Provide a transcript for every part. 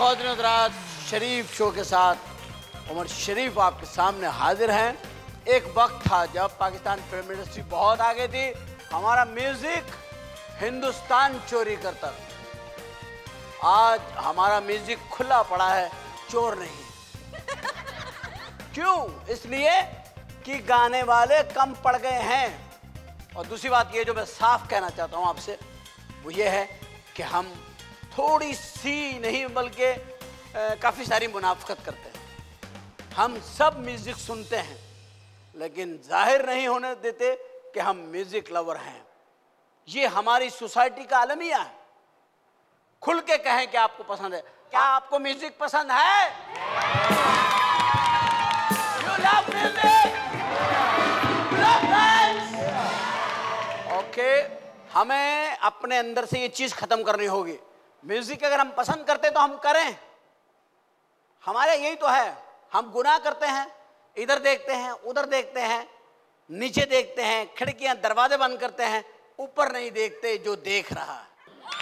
ख्वातीन हज़रात, शरीफ show के साथ उमर शरीफ आपके सामने हाजिर हैं। एक वक्त था जब पाकिस्तान फिल्म इंडस्ट्री बहुत आगे थी, हमारा म्यूजिक हिंदुस्तान चोरी करता था। आज हमारा म्यूजिक खुला पड़ा है, चोर नहीं। क्यों? इसलिए कि गाने वाले कम पड़ गए हैं। और दूसरी बात ये जो मैं साफ कहना चाहता हूँ आपसे, वो ये है कि हम थोड़ी सी नहीं बल्कि काफ़ी सारी मुनाफकत करते हैं। हम सब म्यूज़िक सुनते हैं लेकिन जाहिर नहीं होने देते कि हम म्यूज़िक लवर हैं। ये हमारी सोसाइटी का अलमिया है। खुल के कहें कि आपको पसंद है। क्या आपको म्यूज़िक पसंद है? You love music? Love dance? Okay, हमें अपने अंदर से ये चीज़ ख़त्म करनी होगी। म्यूजिक अगर हम पसंद करते तो हम करें। हमारे यही तो है, हम गुनाह करते हैं, इधर देखते हैं, उधर देखते हैं, नीचे देखते हैं, खिड़कियां दरवाजे बंद करते हैं, ऊपर नहीं देखते जो देख रहा है।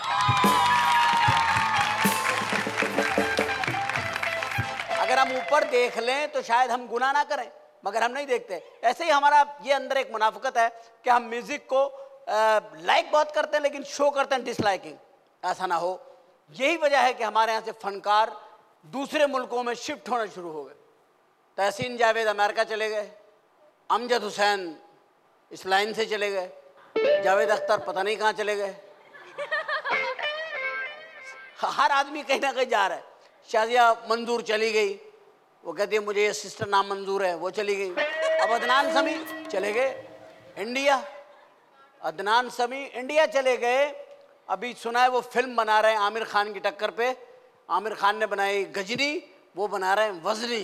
अगर हम ऊपर देख लें तो शायद हम गुनाह ना करें, मगर हम नहीं देखते। ऐसे ही हमारा ये अंदर एक मुनाफिकत है कि हम म्यूजिक को लाइक बहुत करते हैं लेकिन शो करते हैं डिसलाइकिंग। ऐसा ना हो। यही वजह है कि हमारे यहाँ से फनकार दूसरे मुल्कों में शिफ्ट होना शुरू हो गए। तहसीन जावेद अमेरिका चले गए, अमजद हुसैन इस लाइन से चले गए, जावेद अख्तर पता नहीं कहाँ चले गए। हर आदमी कहीं ना कहीं जा रहा है। शाजिया मंजूर चली गई, वो कहती है मुझे ये सिस्टर नाम मंजूर है, वो चली गई। अब अदनान समी चले गए इंडिया। अदनान समी इंडिया चले गए। अभी सुना है वो फिल्म बना रहे हैं आमिर खान की टक्कर पे। आमिर खान ने बनाई गजनी, वो बना रहे हैं वजनी।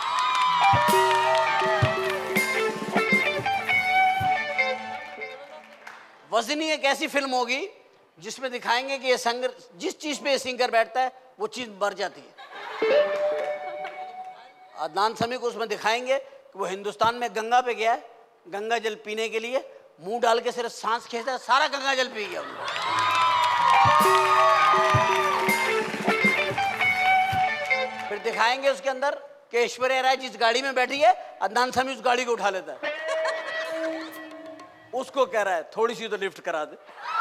वजनी एक ऐसी फिल्म होगी जिसमें दिखाएंगे कि ये सिंगर, जिस चीज पे ये सिंगर बैठता है वो चीज मर जाती है। अदनान समी को उसमें दिखाएंगे कि वो हिंदुस्तान में गंगा पे गया है, गंगा जल पीने के लिए मुंह डाल के सिर्फ सांस खींचता है, सारा गंगा जल पी गया। फिर दिखाएंगे उसके अंदर कि ऐश्वर्या राय जिस गाड़ी में बैठी है, अदनान समी उस गाड़ी को उठा लेता है। उसको कह रहा है थोड़ी सी तो लिफ्ट करा दे।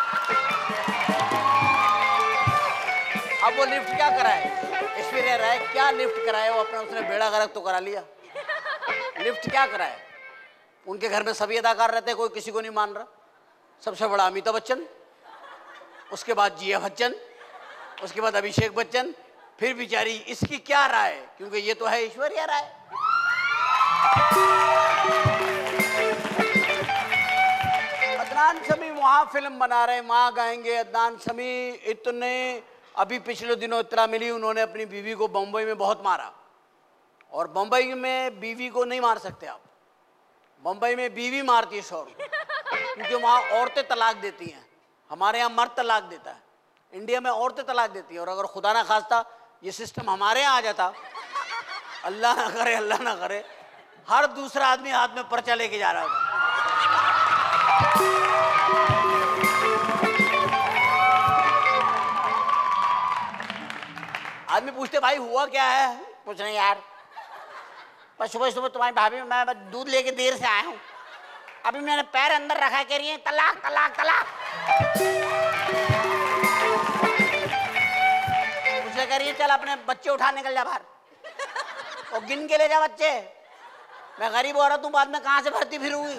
अब वो लिफ्ट क्या कराए? ऐश्वर्या राय क्या लिफ्ट कराए? वो अपना उसने बेड़ा गर्क तो करा लिया। लिफ्ट क्या कराए? उनके घर में सभी अदाकार रहते हैं, कोई किसी को नहीं मान रहा। सबसे बड़ा अमिताभ बच्चन, उसके बाद जिया बच्चन, उसके बाद अभिषेक बच्चन, फिर बेचारी इसकी क्या राय? क्योंकि ये तो है ऐश्वर्या राय। अदनान समी वहां फिल्म बना रहे हैं, वहां गाएंगे। अदनान समी इतने, अभी पिछले दिनों इतना मिली, उन्होंने अपनी बीवी को बम्बई में बहुत मारा। और बम्बई में बीवी को नहीं मार सकते आप, बम्बई में बीवी मारती है शौहर को, क्योंकि वहाँ औरतें तलाक देती हैं। हमारे यहाँ मर्द तलाक देता है, इंडिया में औरतें तलाक देती हैं। और अगर खुदा ना खास्ता ये सिस्टम हमारे यहाँ आ जाता, अल्लाह ना करे, अल्लाह ना करे, हर दूसरा आदमी हाथ में पर्चा लेके जा रहा होगा। आदमी पूछते भाई हुआ क्या है? कुछ नहीं यार, बस सुबह सुबह तुम्हारी भाभी, मैं दूध लेके देर से आया हूँ, अभी मैंने पैर अंदर रखा, कह रही है तलाक तलाक तलाक। मुझसे कह रही है चल अपने बच्चे उठा निकल जा बाहर और गिन के ले जा बच्चे। मैं गरीब औरत हूँ, बाद में कहाँ से भरती फिरूंगी।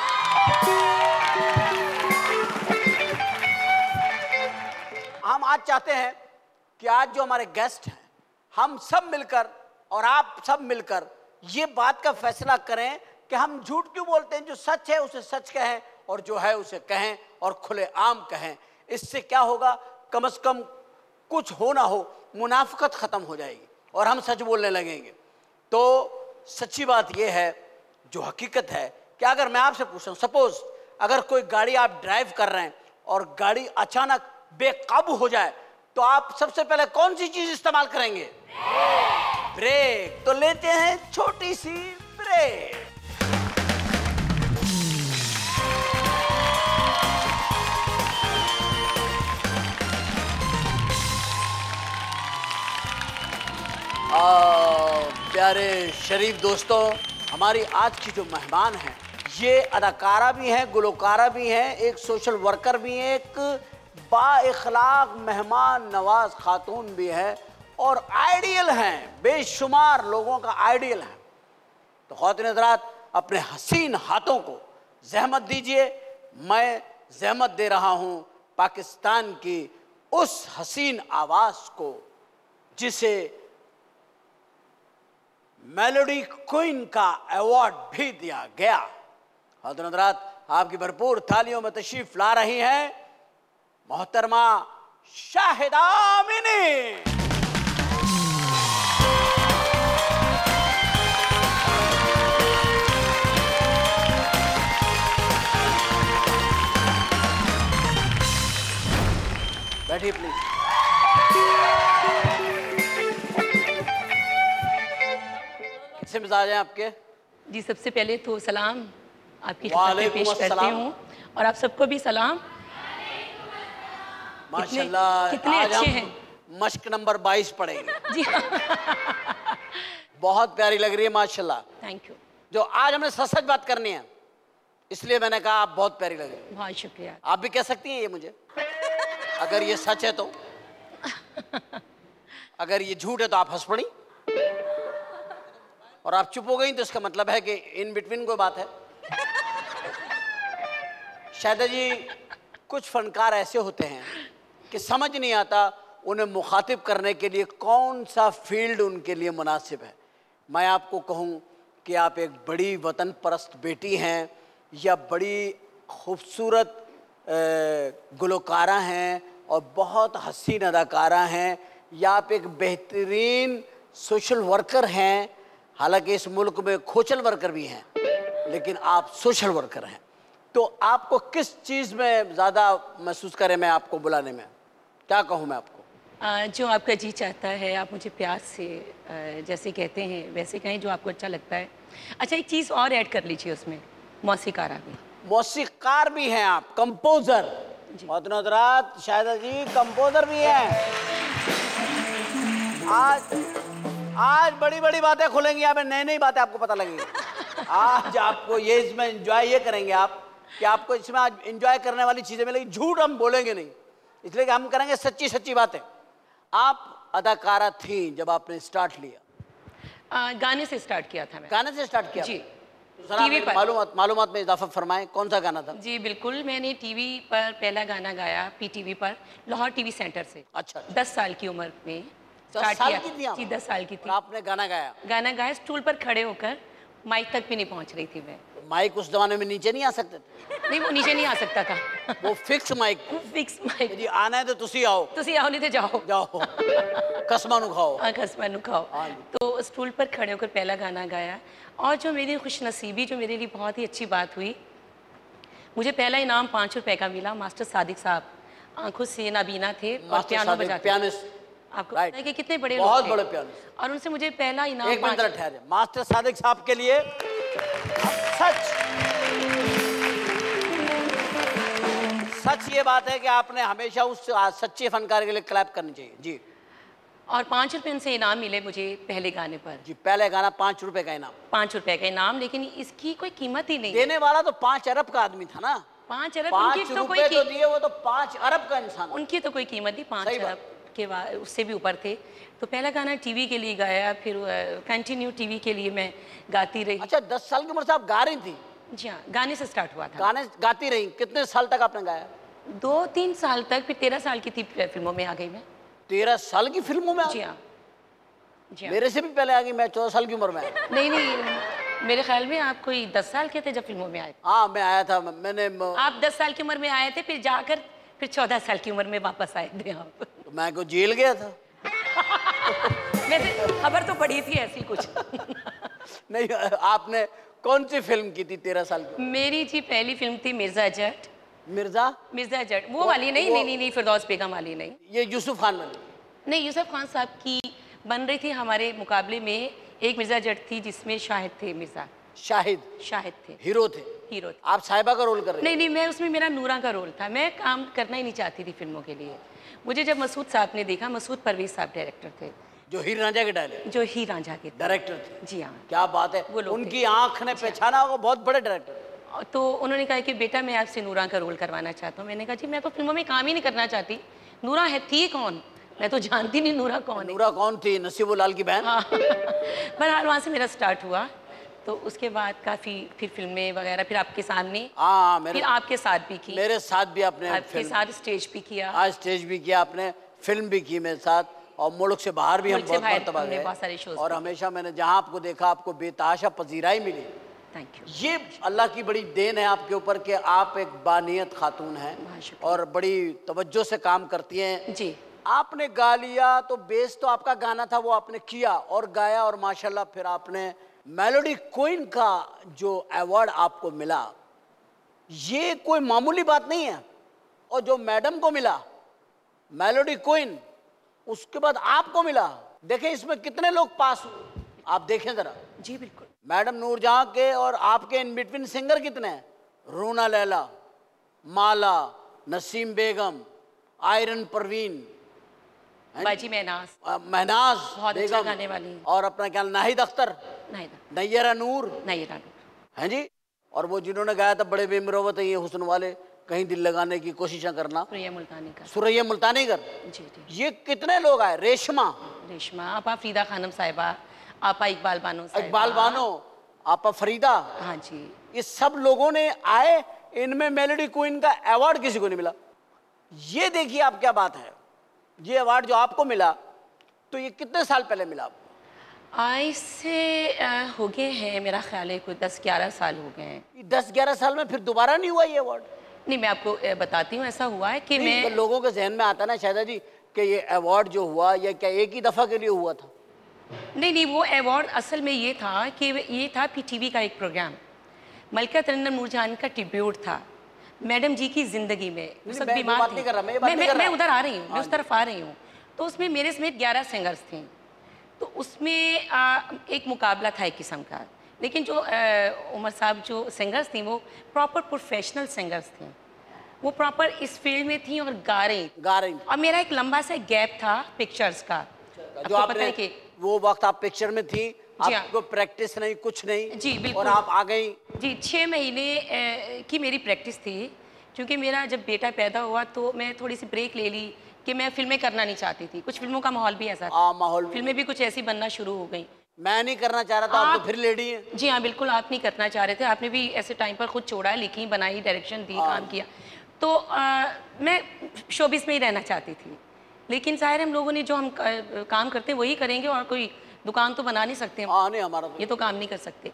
हम आज चाहते हैं कि आज जो हमारे गेस्ट हैं, हम सब मिलकर और आप सब मिलकर ये बात का फैसला करें कि हम झूठ क्यों बोलते हैं। जो सच है उसे सच कहें और जो है उसे कहें और खुलेआम कहें। इससे क्या होगा, कम से कम कुछ हो ना हो मुनाफिकत खत्म हो जाएगी और हम सच बोलने लगेंगे। तो सच्ची बात यह है, जो हकीकत है कि अगर मैं आपसे पूछूं, सपोज अगर कोई गाड़ी आप ड्राइव कर रहे हैं और गाड़ी अचानक बेकाबू हो जाए, तो आप सबसे पहले कौन सी चीज इस्तेमाल करेंगे? ब्रेक। तो लेते हैं छोटी सी ब्रेक। प्यारे शरीफ दोस्तों, हमारी आज की जो मेहमान हैं, ये अदाकारा भी हैं, गुलकारा भी हैं, एक सोशल वर्कर भी हैं, एक बाइखलाक मेहमान नवाज खातून भी है और आइडियल हैं, बेशुमार लोगों का आइडियल है। तो ख़वातीन हज़रात, अपने हसीन हाथों को ज़हमत दीजिए। मैं ज़हमत दे रहा हूँ पाकिस्तान की उस हसीन आवाज़ को जिसे मेलोडी क्वीन का अवार्ड भी दिया गया। ख़वातीन हज़रात, आपकी भरपूर तालियों में तशरीफ ला रही हैं मोहतरमा शाहिदा आमिनी। बैठिए प्लीज। कैसे मिजाज हैं आपके? जी, सबसे पहले तो सलाम आपकी खिदमत में वालेकुम पेश करती अस्सलाम। हूँ और आप सबको भी सलाम। माशाल्लाह, कितने आज अच्छे हम हैं। मश्क नंबर 22 पढ़ेंगे। जी बहुत प्यारी लग रही है माशाल्लाह। थैंक यू, जो आज हमने सच सच बात करनी है, इसलिए मैंने कहा आप बहुत प्यारी लग रही है। बहुत शुक्रिया। आप भी कह सकती हैं ये मुझे, अगर ये सच है तो। अगर ये झूठ है तो आप हंस पड़ी और आप चुप हो गई, तो इसका मतलब है कि इन बिटवीन कोई बात है। शाहिदा जी, कुछ फनकार ऐसे होते हैं कि समझ नहीं आता उन्हें मुखातिब करने के लिए कौन सा फील्ड उनके लिए मुनासिब है। मैं आपको कहूँ कि आप एक बड़ी वतन परस्त बेटी हैं या बड़ी खूबसूरत गुलकारा हैं और बहुत हसीन अदाकारा हैं, या आप एक बेहतरीन सोशल वर्कर हैं। हालांकि इस मुल्क में खोचल वर्कर भी हैं, लेकिन आप सोशल वर्कर हैं। तो आपको किस चीज़ में ज़्यादा महसूस करें मैं आपको बुलाने में? क्या कहूँ मैं आपको? जो आपका जी चाहता है, आप मुझे प्यार से जैसे कहते हैं वैसे कहें, जो आपको अच्छा लगता है। अच्छा, एक चीज़ और ऐड कर लीजिए उसमें, मौसीकारा भी। मौसीकार भी हैं आप, कंपोजर। बहुत हज़रात, शाहिदा जी कंपोजर भी हैं। आज बड़ी बड़ी बातें खुलेंगी, यहाँ पे नई नई बातें आपको पता लगेंगी। आज आपको ये इसमें एंजॉय ये करेंगे आप कि आपको इसमें आज एंजॉय करने वाली चीज़ें मिलेंगी। झूठ हम बोलेंगे नहीं, इसलिए कि हम करेंगे सच्ची सच्ची बातें। आप अदाकारा थी जब आपने स्टार्ट लिया? गाने से स्टार्ट किया था मैं। गाने से स्टार्ट किया जी, तो जरा टीवी पर। मालूमात में इजाफा फरमाएं, कौन सा गाना था? जी बिल्कुल, मैंने टीवी पर पहला गाना गाया, पीटीवी पर, लाहौर टीवी सेंटर से। अच्छा, 10 साल की उम्र में 10 स्टार्ट साल किया। की थी आप? जी, 10 साल की थी। और आपने गाना गाया? गाना गाया, स्टूल पर खड़े होकर, माइक तक भी नहीं पहुंच रही थी मैं। माइक उस जमाने में नीचे नहीं आ सकते थे? नहीं, वो नीचे नहीं आ सकता था। वो फिक्स माइक। Fix mic. जी, आना है तो तुसी आओ। तुसी आओ नहीं तो जाओ। जाओ, कसमा नु खाओ। हाँ, कसमा नु खाओ। हाँ जी। तो स्टूल पर खड़े होकर पहला गाना गाया, और जो मेरी खुशनसीबी, जो मेरे लिए बहुत ही अच्छी बात हुई, मुझे पहला इनाम 5 रुपए का मिला। मास्टर सादिक साहब आंखों से नाबीना थे और पियानो बजाते थे। पियानिस्ट। आपको Right. पता है कि कितने बड़े बहुत लोग थे। बड़े पियानिस्ट। और उनसे मुझे पहला इनाम एक मिनट 5 ठहरे। मास्टर सादिक साहब के लिए सच ये बात है कि आपने हमेशा उस सच्चे फनकार के लिए क्लैप करनी चाहिए। जी। और 5 रुपए उनसे इनाम मिले मुझे पहले गाने पर। जी, पहले गाना 5 रुपए का इनाम। 5 रुपए का इनाम, लेकिन इसकी कोई कीमत ही नहीं। देने वाला तो 5 अरब का आदमी था ना। 5 अरब 5 उनकी तो रुपए कोई तो दिए, वो तो 5 अरब का इंसान। उनकी तो कोई कीमत नहीं। 5 सही बात। अरब के बाद उससे भी ऊपर थे। तो पहला गाना टीवी के लिए गाया, फिर कंटिन्यू टीवी के लिए मैं गाती रही। अच्छा, 10 साल की उम्र से आप गा रही थी? जी हाँ, गाने से स्टार्ट हुआ था। गाने गाती रही? कितने साल तक आपने गाया? 2-3 साल तक, फिर 13 साल की थी, फिल्मों में आ गई मैं। 13 साल की फिल्मों में? जी हाँ, जी हाँ। मेरे से भी पहले आ गई, मैं 14 साल की उम्र में आया। नहीं, मेरे ख्याल में आप कोई 10 साल के थे जब फिल्मों में आए थे। हाँ, मैं आया था। मैंने आप 10 साल की उम्र में आए थे, फिर जाकर फिर 14 साल की उम्र में वापस आए थे आप। तो मैं को जेल गया था। वैसे खबर तो पड़ी थी ऐसी कुछ। नहीं, आपने कौन सी फिल्म की थी 13 साल की? मेरी जी पहली फिल्म थी मिर्जा जट। मिर्जा जट वो वाली नहीं, नहीं, फिरदौस बेगम वाली नहीं। ये यूसुफ खान वाली? नहीं, यूसुफ खान साहब की बन रही थी हमारे मुकाबले में। एक मिर्जा जट थी जिसमें शाहिद थे, मिर्जा शाहिद थे, हीरो थे। आप साहिबा का रोल कर रहे? नहीं, मैं उसमें, मेरा नूरा का रोल था। मैं काम करना ही नहीं चाहती थी फिल्मों के लिए। मुझे जब मसूद साहब ने देखा, मसूद परवेज साहब डायरेक्टर थे, जो हीर रांझा के डायलॉग, जो हीर रांझा के डायरेक्टर थे। जी हाँ, क्या बात है, वो लोग उनकी आंख ने पहचाना होगा, बहुत बड़े डायरेक्टर। तो उन्होंने कहा कि बेटा मैं आपसे नूरा का रोल करवाना चाहता हूँ। मैंने कहा जी मैं तो फिल्मों में काम ही नहीं करना चाहती, नूरा है थी कौन, मैं तो जानती नहीं नूरा कौन है। नूरा कौन थी? नसीबुल्लाह की बहन। हाँ बहरहाल वहाँ से मेरा स्टार्ट हुआ। तो उसके बाद काफ़ी फिर फिल्में वगैरह, फिर आपके सामने, हाँ फिर आपके साथ भी की, मेरे साथ भी आपने आपके साथ स्टेज भी किया, आज स्टेज भी किया आपने, फिल्म भी की मेरे साथ, और मुल्क से बाहर भी हम मुल्क से बहुत बाहर मर्तबा हमने गए, बहुत सारे शोज और किए। हमेशा मैंने जहाँ आपको देखा आपको बेतहाशा पजीराई मिली। Thank you. ये अल्लाह की बड़ी देन है आपके ऊपर कि आप एक बानियत खातून हैं बहुत शुक्रिया। और बड़ी तवज्जो से काम करती हैं। जी आपने गा लिया तो बेस तो आपका गाना था, वो आपने किया और गाया, और माशाल्लाह फिर आपने मेलोडी क्वीन का जो अवार्ड आपको मिला, ये कोई मामूली बात नहीं है। और जो मैडम को मिला मेलोडी क्वीन, उसके बाद आपको मिला, देखें इसमें कितने लोग पास हुए, आप देखें जरा। जी बिल्कुल। मैडम नूरजहां के और आपके इन बिटवीन सिंगर कितने हैं? रूना लैला, माला, नसीम बेगम, आयरन परवीन, बाजी महनाज महनाज बहुत अच्छा बेगम, गाने वाली हैं। और अपना क्या नाहिद अख्तर, नहीं नैयरा नूर, नहीं रानू, हैं जी। और वो जिन्होंने गाया था बड़े बेमरोवत है ये हुस्न वाले, कहीं दिल लगाने की कोशिशें करना, प्रिया मुल्तानी का। सुरैया मुल्तानीकर, जी जी। ये कितने लोग आए? रेशमा, रेशमा आपा, फरीदा खानम साहिबा, आपा इकबाल बानो साहिबा, इकबाल बानो, आपा फरीदा, हाँ जी। ये सब लोगों ने आए, इनमें मेलोडी क्वीन का अवार्ड किसी को नहीं मिला। ये देखिए आप क्या बात है, ये अवार्ड जो आपको मिला तो ये कितने साल पहले मिला आपको? आज से हो गए हैं, मेरा ख्याल है कोई 10-11 साल हो गए हैं। 10-11 साल में फिर दोबारा नहीं हुआ ये अवार्ड? नहीं मैं आपको बताती हूँ, ऐसा हुआ है कि तो मैं, लोगों के जहन में आता ना शायदा जी कि ये अवार्ड जो हुआ ये क्या एक ही दफा के लिए हुआ था? नहीं वो अवार्ड असल में ये था कि ये था पीटीवी का एक प्रोग्राम, मलका तरन्नुम नूरजहां का ट्रिब्यूट था मैडम जी की जिंदगी में। उस वक्त बीमार थी। मैं उधर आ रही हूँ, मैं उस तरफ आ रही हूँ। तो उसमें मेरे समेत 11 सिंगर्स थे। तो उसमें एक मुकाबला था एक किस्म का, लेकिन जो उमर साहब जो सिंगर्स थी वो प्रॉपर प्रोफेशनल सिंगर्स थी, वो प्रॉपर इस फील्ड में थी और गा रही। और मेरा एक लंबा सा गैप था पिक्चर्स का। जो आपने कि वो वक्त आप पिक्चर में थी, आपको प्रैक्टिस नहीं कुछ नहीं जी बिल्कुल, और आप आ गई। जी 6 महीने की मेरी प्रैक्टिस थी, क्योंकि मेरा जब बेटा पैदा हुआ तो मैं थोड़ी सी ब्रेक ले ली कि मैं फिल्में करना नहीं चाहती थी। कुछ फिल्मों का माहौल भी ऐसा था, माहौल फिल्में भी कुछ ऐसी बनना शुरू हो गई। मैं नहीं करना चाह रहा था, आप तो फिर लेडी हैं। जी हाँ बिल्कुल, आप नहीं करना चाह रहे थे, आपने भी ऐसे टाइम पर खुद छोड़ा, लिखी, बनाई, डायरेक्शन दी, काम किया। तो मैं शोबिस में ही रहना चाहती थी, लेकिन ज़ाहिर हम लोगों ने जो हम काम करते हैं वही करेंगे, और कोई दुकान तो बना नहीं सकते, नहीं हमारा ये तो काम नहीं कर सकते।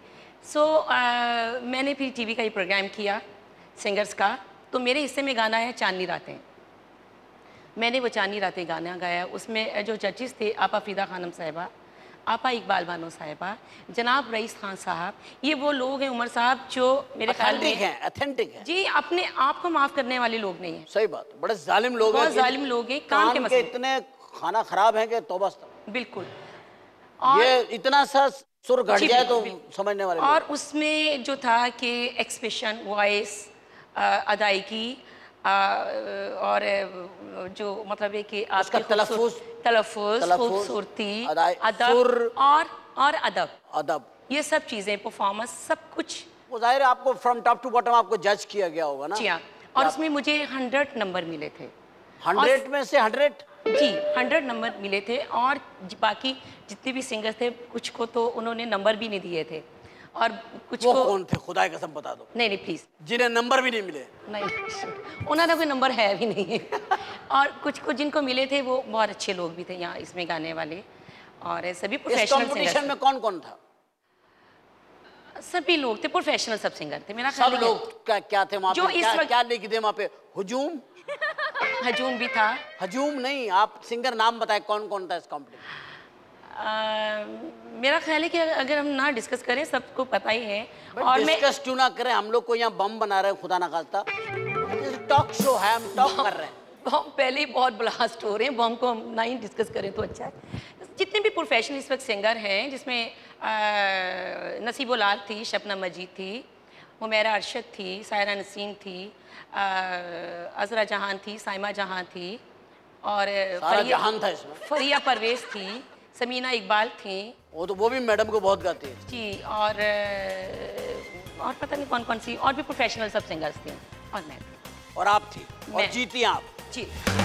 मैंने फिर टीवी का ही प्रोग्राम किया सिंगर्स का। तो मेरे हिस्से में गाना है चांदनी रातें, मैंने वो चांदनी रातें गाना गाया। उसमें जो जजेस थे आपा फरीदा खानम साहिबा, आपा इकबाल बानो साहिबा, जनाब रईस खान साहब, ये वो लोग हैं उमर साहब जो मेरे ख्याल में ऑथेंटिक है जी, अपने आप को माफ़ करने वाले लोग नहीं हैं। सही बात, बड़े जालिम लोग हैं, बहुत जालिम लोग हैं, काम के मसले इतने खाना खराब है कि तौबा। बिल्कुल, और ये इतना सा सुर घट जाए तो समझने वाले। और उसमें जो था कि एक्सप्रेशन, वॉइस, अदायगी, और जो मतलब है कि आपका तलफ़ुज़, खूबसूरती, अदब और अदब, ये सब चीज़ें, परफॉर्मेंस, सब कुछ। वो जाहिर है आपको फ्रॉम टॉप टू बॉटम आपको जज किया गया होगा ना? जी हाँ, और उसमें मुझे 100 नंबर मिले थे। 100 में से 100? जी 100 नंबर मिले थे, और बाकी जितने भी सिंगर थे कुछ को तो उन्होंने नंबर भी नहीं दिए थे, और कुछ वो को कौन थे खुदा की कसम बता दो। नहीं प्लीज, जिन्हें नंबर भी नहीं मिले। नहीं उन्होंने कोई नंबर है भी नहीं और कुछ को जिनको मिले थे वो बहुत अच्छे लोग भी थे यहाँ इसमें गाने वाले, और सभी प्रोफेशनल कंपटीशन में कौन कौन था? सभी लोग थे, प्रोफेशनल सब सिंगर थे मेरा ख्याल। सब लोग क्या थे वहाँ जो पे? क्या लिख दे वहाँ पे? हुजूम? हजूम भी था। हजूम नहीं, आप सिंगर नाम बताए कौन कौन था इस कॉम्पिटिशन? मेरा ख्याल है कि अगर हम ना डिस्कस करें, सबको पता ही है। और डिस्कस क्यों ना करें, हम लोग को यहाँ बम बना रहे हैं खुदा ना खास्ता, टॉक शो है, हम टॉक कर रहे हैं। बम पहले ही बहुत ब्लास्ट हो रहे हैं, बम को हम ना ही डिस्कस करें तो अच्छा है। जितने भी प्रोफेशनल इस वक्त सिंगर हैं, जिसमें नसीबुल्लाह थी, शबनम मजीद थी, हुमैरा अरशद थी, सायरा नसीम थी, अजरा जहान थी, साइमा जहान थी, और सारा जहान था इसमें। फरिया परवेज़ थी, समीना इकबाल थी। वो भी मैडम को बहुत गाती है जी। और पता नहीं कौन कौन सी और भी प्रोफेशनल सब सिंगर्स थे, और मैं थी। और आप थी और मैं। जीती आप। जी।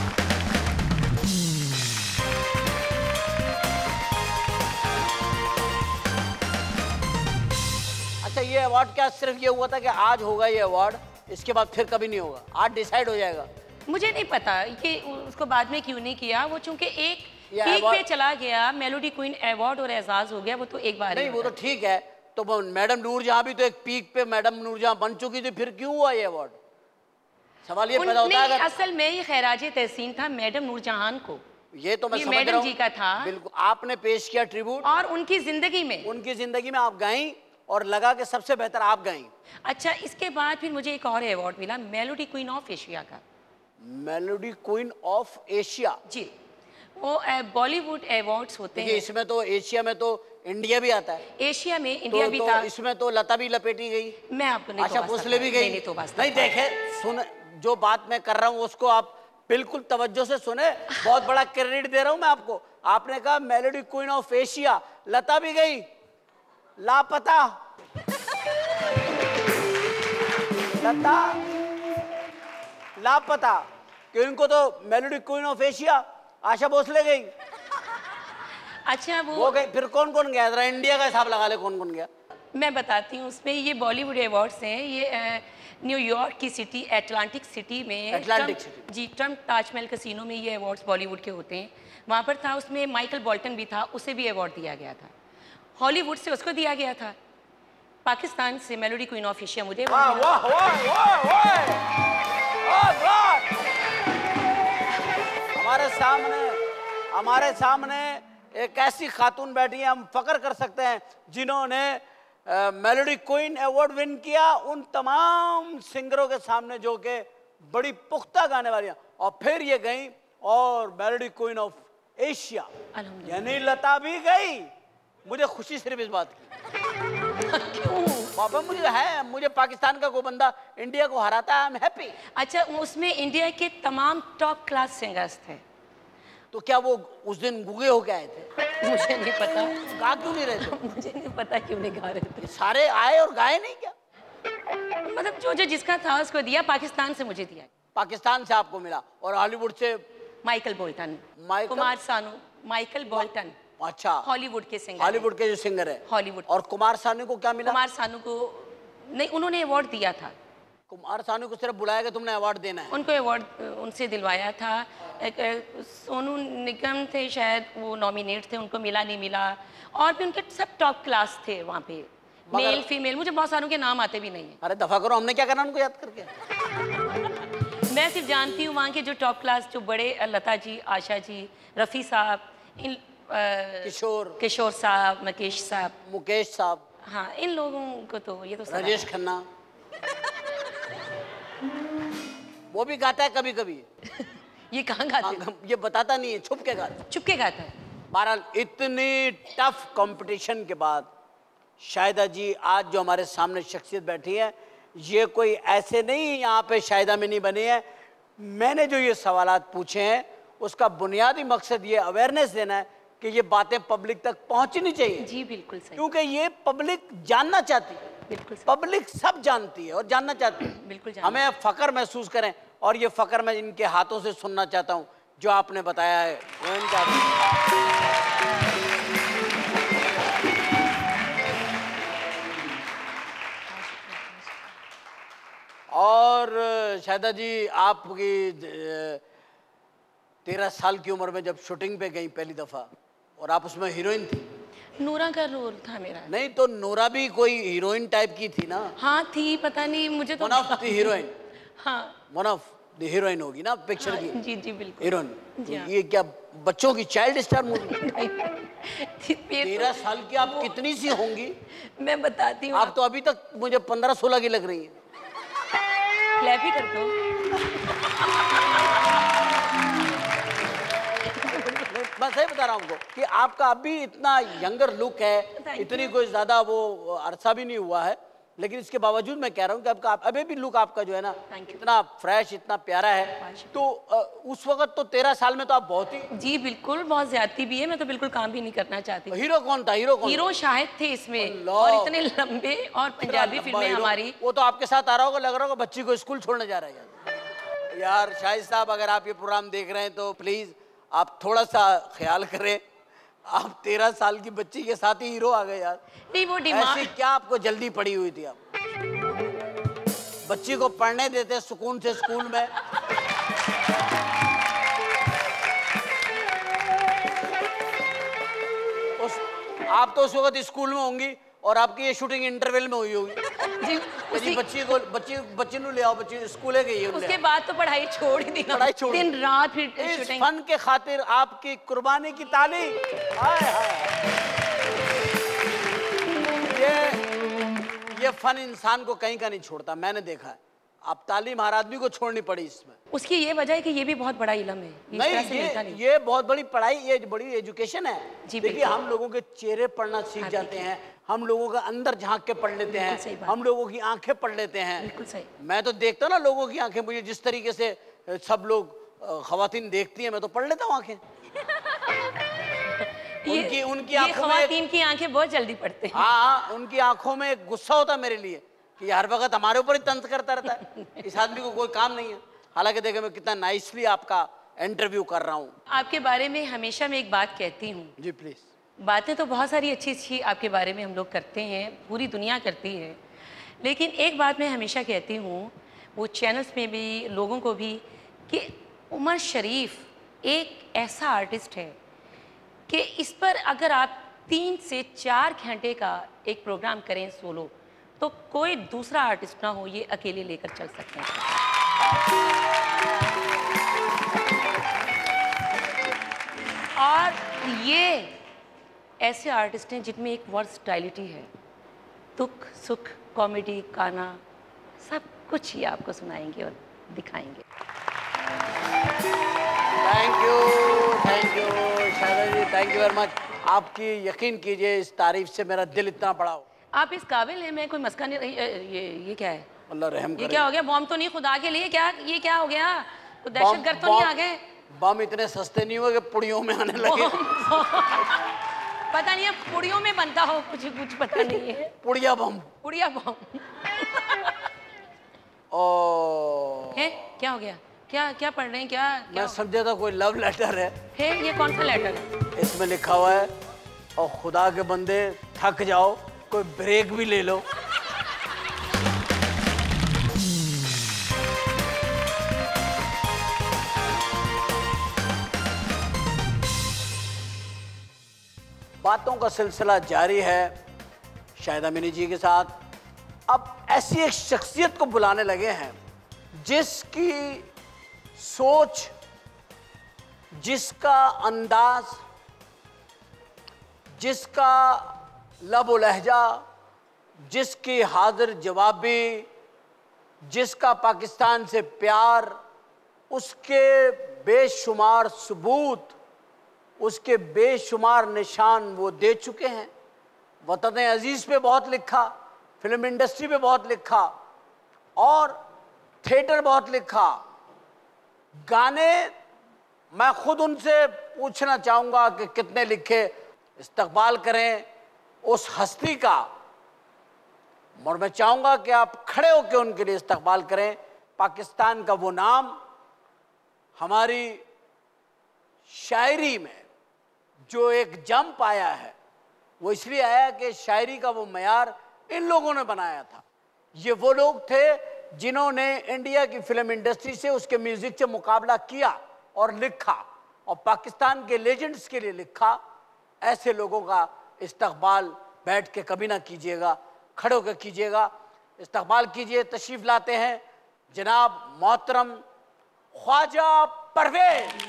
अच्छा, ये अवार्ड क्या सिर्फ ये हुआ था कि आज होगा ये अवार्ड, इसके बाद फिर कभी नहीं होगा? आज डिसाइड हो जाएगा? मुझे नहीं पता कि उसको बाद में क्यों नहीं किया, वो चूंकि एक ये पीक award- पे चला गया, मेलोडी क्वीन अवार्ड और एजाज हो गया, वो तो एक बार ही नहीं, वो होता तो ठीक है। तो मैडम नूरजहां भी तो एक पीक पे मैडम नूरजहां बन चुकी थी, फिर क्यों हुआ ये अवार्ड? सवाल ये पैदा होता है। नहीं, असल में ये खैराज तहसीन था मैडम नूरजहां को। ये तो मैं ये समझ रहा मैडम हूं। जी का था। बिल्कुल, आपने पेश किया ट्रिब्यूट और उनकी जिंदगी में। उनकी जिंदगी में आप गाई और लगा के सबसे बेहतर आप गाई। अच्छा, इसके बाद फिर मुझे एक और अवार्ड मिला, मेलोडी क्वीन ऑफ एशिया का। Melody queen of Asia. जी, वो बॉलीवुड अवार्ड्स होते देखिए, हैं। इसमें तो एशिया में तो इंडिया भी आता है। एशिया में इंडिया भी तो था। इसमें तो लता भी लपेटी गई, मैं आपको नहीं आशा भोसले भी गई। नहीं तो बस नहीं, देखे सुन, जो बात मैं कर रहा हूँ उसको आप बिल्कुल तवज्जो से सुने। बहुत बड़ा क्रेडिट दे रहा हूँ मैं आपको। आपने कहा melody queen of Asia, Lata भी गई, लापता लता लापता, कि उनको तो melody queen of Asia Asha Bhosle गई, अच्छा वो गई। फिर कौन कौन गया? जरा इंडिया का हिसाब लगा ले, कौन कौन गया? मैं बताती हूँ। उसमें ये बॉलीवुड अवार्ड्स हैं। ये न्यूयॉर्क की सिटी, एटलांटिक सिटी में, एटलांटिक ट्रम्प, जी, ट्रम्प ताजमहल कैसीनो में ये अवार्ड्स बॉलीवुड के होते हैं। वहाँ पर था, उसमें माइकल बॉल्टन भी था, उसे भी अवार्ड दिया गया था। हॉलीवुड से उसको दिया गया था। पाकिस्तान से मेलोडी क्वीन ऑफ एशिया मुझे वाह वाह वाह वाह वाह! हमारे सामने एक ऐसी खातून बैठी है, हम फख्र कर सकते हैं, जिन्होंने मेलोडी क्वीन अवार्ड विन किया उन तमाम सिंगरों के सामने जो कि बड़ी पुख्ता गाने वाली हैं। और फिर ये गई और मेलोडी क्वीन ऑफ एशिया, यानी लता भी गई। मुझे खुशी सिर्फ इस बात की। क्यों? बाबा, मुझे पाकिस्तान का कोई बंदा इंडिया को हराता है, आई एम हैप्पी। अच्छा, उसमें इंडिया के तमाम टॉप क्लास सिंगर्स थे। तो क्या वो उस दिन गुगे होके आए थे? मुझे नहीं पता। गा क्यों नहीं रहे थे? मुझे नहीं पता क्यों नहीं गा रहे थे। सारे आए और गाए नहीं क्या? मतलब जो जो जिसका था उसको दिया। पाकिस्तान से मुझे दिया। पाकिस्तान से आपको मिला। और हॉलीवुड से? Michael Bolton, Kumar Sanu, Michael Bolton. अच्छा, हॉलीवुड के सिंगर। हॉलीवुड के जो सिंगर है। हॉलीवुड। और कुमार सानू को क्या मिला? कुमार सानू को नहीं, उन्होंने अवार्ड दिया था। कुमार सानू को सिर्फ बुलाया कि तुमने अवार्ड देना है? उनको अवार्ड उनसे दिलवाया था। सोनू निगम थे शायद, वो नॉमिनेट थे, उनको मिला नहीं मिला। और भी उनके सब टॉप क्लास थे वहाँ पे, मेल फीमेल। मुझे बहुत सारों के नाम आते भी नहीं है। अरे दफा करो, हमने क्या करना उनको याद करके। मैं सिर्फ जानती हूँ वहाँ के जो टॉप क्लास, जो बड़े, लता जी, आशा जी, रफ़ी साहब, इन किशोर साहब, मुकेश साहब, मुकेश साहब, हाँ, इन लोगों को तो ये तो राजेश खन्ना वो भी गाता है कभी कभी। ये कहाँ गाते हैं? ये बताता नहीं है, छुप के गाता। चुप के गाता है। बहरहाल, इतनी टफ कंपटीशन के बाद शाहिदा जी आज जो हमारे सामने शख्सियत बैठी है, ये कोई ऐसे नहीं यहाँ पे शाहिदा में नहीं बनी है। मैंने जो ये सवालात पूछे हैं उसका बुनियादी मकसद ये अवेयरनेस देना है कि ये बातें पब्लिक तक पहुंचनी चाहिए। जी बिल्कुल सही। क्योंकि ये पब्लिक जानना चाहती है। बिल्कुल सही। पब्लिक सब जानती है और जानना चाहती है। बिल्कुल। हमें फख्र महसूस करें, और ये फख्र मैं इनके हाथों से सुनना चाहता हूँ जो आपने बताया है वो इनका। और शाहिदा जी, आपकी 13 साल की उम्र में जब शूटिंग पे गई पहली दफा, और आप उसमें हीरोइन थी। नूरा का रोल था मेरा। नहीं तो नूरा भी कोई हीरोइन टाइप की थी ना? हाँ थी, पता नहीं मुझे तो। One of the heroine. हाँ, वन ऑफ द हीरोइन होगी ना पिक्चर की? जी जी बिल्कुल। हीरोइन। ये क्या बच्चों की चाइल्ड स्टार मूवी? 13 साल की आप कितनी सी होंगी? मैं बताती हूँ। आप तो अभी तक मुझे 15-16 की लग रही है। क्लैप ही कर दो। मैं सही बता रहा हूँ आपको कि आपका अभी इतना यंगर लुक है, इतनी कोई ज्यादा वो अरसा भी नहीं हुआ है, लेकिन इसके बावजूद मैं कह रहा हूँ कि आपका अभी भी लुक आपका जो है ना Thank you. इतना फ्रेश, इतना प्यारा है। तो उस वक्त तो 13 साल में तो आप बहुत ही जी बिल्कुल, बहुत ज्यादती भी है, मैं तो बिल्कुल काम भी नहीं करना चाहती। हीरो कौन था? हीरो शाहिद थे इसमें, अल्लाह। और इतने लंबे, और पंजाबी फिल्में हमारी। वो तो आपके साथ आ रहा होगा, लग रहा होगा बच्ची को स्कूल छोड़ने जा रहा है यार। शाहिद साहब, अगर आप ये प्रोग्राम देख रहे हैं तो प्लीज आप थोड़ा सा ख्याल करें। आप 13 साल की बच्ची के साथ ही हीरो आ गए यार। नहीं, वो डिमांड, ऐसी क्या आपको जल्दी पड़ी हुई थी? आप बच्ची को पढ़ने देते सुकून से स्कूल में। आप तो उस वक्त स्कूल में होंगी और आपकी ये शूटिंग इंटरवल में हुई होगी। जी जी बच्ची ले आओ, बच्ची स्कूल गई। उसके बाद तो पढ़ाई छोड़ ही दी, पढ़ाई छोड़ दी। दिन रात फिर इस शूटिंग। फन के खातिर आपकी कुर्बानी की ताली। हाय हाय। ये फन इंसान को कहीं का नहीं छोड़ता, मैंने देखा है। आप तालीम हर आदमी को छोड़नी पड़ी इसमें। उसकी ये वजह है कि ये भी बहुत बड़ा इल्म है, नहीं, ये बहुत बड़ी पढ़ाई, ये बड़ी एजुकेशन है। जी, देखिए, हम लोगों के चेहरे पढ़ना सीख जाते हैं, हम लोगों का अंदर झांक के पढ़ लेते हैं, हम लोगों की आंखें पढ़ लेते हैं। बिल्कुल सही। मैं तो देखता हूँ ना लोगों की आंखें, मुझे जिस तरीके से सब लोग खवातीन देखती हैं, मैं तो पढ़ लेता हूँ आंखें। उनकी आंखों में, खवातीन की आंखें बहुत जल्दी पड़ते हैं। हाँ, उनकी आंखों में एक गुस्सा होता है मेरे लिए कि हर वक्त हमारे ऊपर ही तंज करता रहता है। इस आदमी को कोई काम नहीं है। हालांकि देखिए, मैं कितना नाइसली आपका इंटरव्यू कर रहा हूँ। आपके बारे में हमेशा मैं एक बात कहती हूँ। जी प्लीज। बातें तो बहुत सारी अच्छी अच्छी आपके बारे में हम लोग करते हैं, पूरी दुनिया करती है, लेकिन एक बात मैं हमेशा कहती हूँ, वो चैनल्स में भी, लोगों को भी, कि उमर शरीफ एक ऐसा आर्टिस्ट है कि इस पर अगर आप 3 से 4 घंटे का एक प्रोग्राम करें सोलो, तो कोई दूसरा आर्टिस्ट ना हो ये अकेले लेकर चल सकते हैं। और ये ऐसे आर्टिस्ट हैं जिनमें एक वर्सटाइलिटी है, दुख सुख, कॉमेडी, गाना, सब कुछ ये आपको सुनाएंगे और दिखाएंगे। Thank you Shaida ji, thank you very much. आपकी यकीन कीजिए, इस तारीफ से मेरा दिल इतना बड़ा हो। आप इस काबिल हैं, मैं कोई मस्का नहीं रही। ये क्या है? अल्लाह रहम करे। ये क्या हो गया? बॉम्ब तो नहीं खुदा के लिए? क्या ये क्या हो गया? तो दहशतगर्द तो नहीं आ गए? बम इतने सस्ते नहीं हुए कि पुड़ियों में आने लगे। पता नहीं है, पुड़ियों में बनता हो, कुछ पता नहीं है। पुड़िया बम। पुड़िया बम। है क्या हो गया? क्या पढ़ रहे हैं? क्या मैं समझा था कोई लव लेटर है। ये कौन सा लेटर है? इसमें लिखा हुआ है, और खुदा के बंदे थक जाओ, कोई ब्रेक भी ले लो। बातों का सिलसिला जारी है शाहिदा मिनी जी के साथ। अब ऐसी एक शख्सियत को बुलाने लगे हैं जिसकी सोच, जिसका अंदाज, जिसका लबो लहजा, जिसकी हाजिर जवाबी, जिसका पाकिस्तान से प्यार, उसके बेशुमार सबूत, उसके बेशुमार निशान वो दे चुके हैं। वतन अजीज़ पे बहुत लिखा, फिल्म इंडस्ट्री पे बहुत लिखा, और थिएटर बहुत लिखा, गाने। मैं खुद उनसे पूछना चाहूँगा कि कितने लिखे। इस्तकबाल करें उस हस्ती का, और मैं चाहूँगा कि आप खड़े होकर उनके लिए इस्तकबाल करें। पाकिस्तान का वो नाम हमारी शायरी में जो एक जंप आया है, वो इसलिए आया कि शायरी का वो मयार इन लोगों ने बनाया था। ये वो लोग थे जिन्होंने इंडिया की फिल्म इंडस्ट्री से, उसके म्यूजिक से मुकाबला किया और लिखा, और पाकिस्तान के लेजेंड्स के लिए लिखा। ऐसे लोगों का इस्तकबाल बैठ के कभी ना कीजिएगा, खड़े होकर कीजिएगा। इस्तकबाल कीजिए। तशरीफ लाते हैं जनाब मोहतरम ख्वाजा परवेज।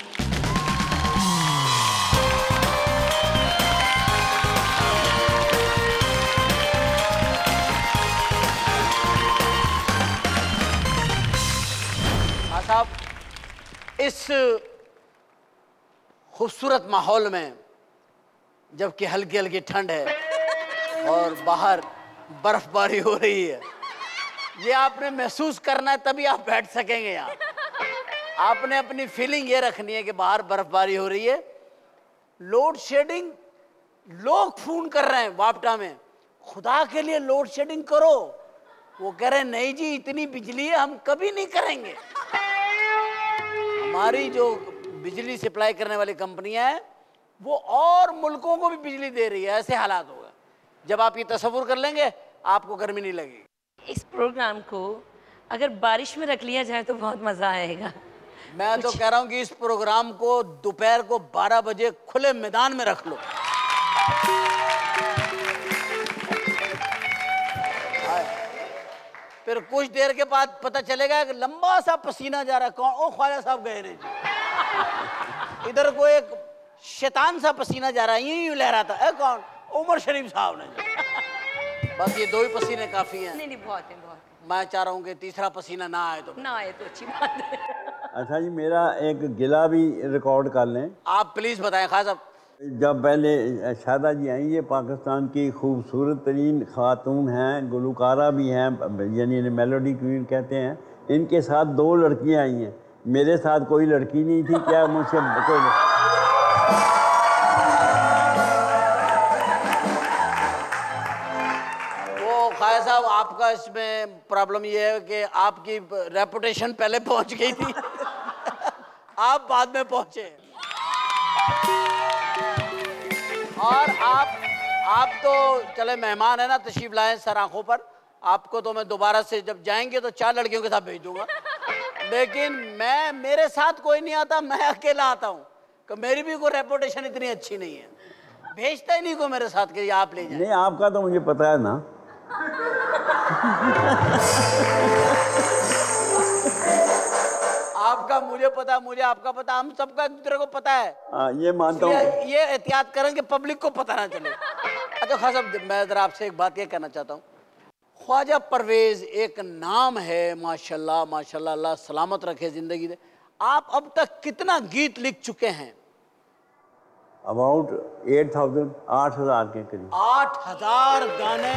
साहब, इस खूबसूरत माहौल में, जबकि हल्की हल्की ठंड है और बाहर बर्फबारी हो रही है। ये आपने महसूस करना है, तभी आप बैठ सकेंगे यहाँ। आपने अपनी फीलिंग ये रखनी है कि बाहर बर्फबारी हो रही है। लोड शेडिंग, लोग फोन कर रहे हैं वापटा में, खुदा के लिए लोड शेडिंग करो। वो कह रहे हैं नहीं जी, इतनी बिजली है, हम कभी नहीं करेंगे। हमारी जो बिजली सप्लाई करने वाली कंपनियां हैं वो और मुल्कों को भी बिजली दे रही है। ऐसे हालात होगा, जब आप ये तस्वुर कर लेंगे आपको गर्मी नहीं लगेगी। इस प्रोग्राम को अगर बारिश में रख लिया जाए तो बहुत मज़ा आएगा। मैं तो कह रहा हूँ कि इस प्रोग्राम को दोपहर को 12 बजे खुले मैदान में रख लो। फिर कुछ देर के बाद पता चलेगा कि लंबा सा पसीना जा रहा है। कौन? ओ ख्वाजा साहब गए रे जी। इधर को एक शैतान सा पसीना जा रहा है, यूं लहराता है। कौन? उमर शरीफ साहब ने। बस ये 2 ही पसीने काफी हैं। नहीं बहुत है, बहुत है। मैं चाह रहा हूँ कि तीसरा पसीना ना आए तो अच्छी बात है। अच्छा जी, मेरा एक गिला भी रिकॉर्ड कर लें। आप प्लीज बताएं खास साहब। जब पहले शादा जी आई, ये पाकिस्तान की खूबसूरत तरीन खातून हैं, गुलकारा भी हैं, यानी मेलोडी क्वीन कहते हैं। इनके साथ 2 लड़कियां आई हैं, मेरे साथ कोई लड़की नहीं थी। क्या मुझसे वो खाया साहब, आपका इसमें प्रॉब्लम ये है कि आपकी रेपुटेशन पहले पहुंच गई थी। आप बाद में पहुंचे और आप तो चले मेहमान है ना, तशरीफ लाए सर आंखों पर। आपको तो मैं दोबारा से जब जाएंगे तो 4 लड़कियों के साथ भेज दूंगा, लेकिन मेरे साथ कोई नहीं आता, मैं अकेला आता हूँ। कि मेरी भी कोई रेपुटेशन इतनी अच्छी नहीं है, भेजता ही नहीं को मेरे साथ कि आप ले जाए। नहीं, आपका तो मुझे पता है ना। आपका मुझे पता, मुझे आपका पता, हम सबका एक दूसरे को पता है। ये मानता हूँ, ये एहतियात करें कि पब्लिक को पता ना चले। अच्छा खासा, मैं जरा आपसे एक बात ये कहना चाहता हूँ। ख्वाजा परवेज एक नाम है, माशाल्लाह माशाल्लाह, अल्लाह सलामत रखे, जिंदगी दे। आप अब तक कितना गीत लिख चुके हैं? अबाउट 8,000 के करीब। 8,000 गाने।